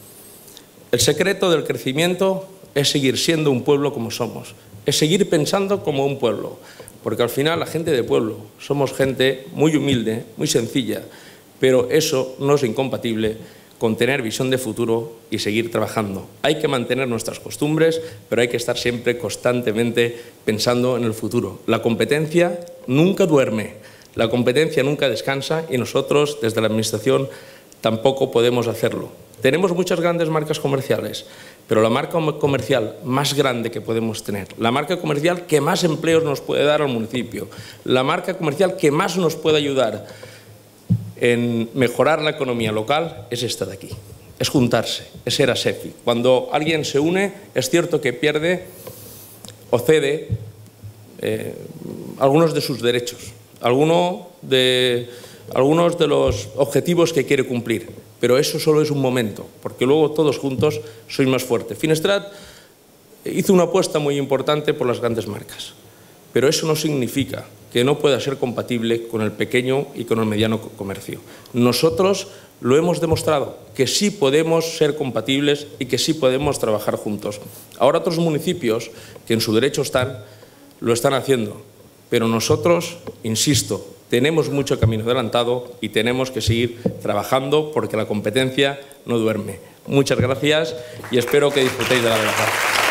El secreto del crecimiento es seguir siendo un pueblo como somos, es seguir pensando como un pueblo, porque al final la gente de pueblo somos gente muy humilde, muy sencilla, pero eso no es incompatible con tener visión de futuro y seguir trabajando. Hay que mantener nuestras costumbres, pero hay que estar siempre constantemente pensando en el futuro. La competencia nunca duerme, la competencia nunca descansa y nosotros desde la Administración tampoco podemos hacerlo. Tenemos muchas grandes marcas comerciales, pero la marca comercial más grande que podemos tener, la marca comercial que más empleos nos puede dar al municipio, la marca comercial que más nos puede ayudar en mejorar la economía local es esta de aquí, es juntarse, es ser ASEFI. Cuando alguien se une, es cierto que pierde o cede eh, algunos de sus derechos, alguno de, algunos de los objetivos que quiere cumplir, pero eso solo es un momento, porque luego todos juntos sois más fuertes. Finestrat hizo una apuesta muy importante por las grandes marcas, pero eso no significa que no pueda ser compatible con el pequeño y con el mediano comercio. Nosotros lo hemos demostrado, que sí podemos ser compatibles y que sí podemos trabajar juntos. Ahora otros municipios, que en su derecho están, lo están haciendo, pero nosotros, insisto, tenemos mucho camino adelantado y tenemos que seguir trabajando porque la competencia no duerme. Muchas gracias y espero que disfrutéis de la verdad.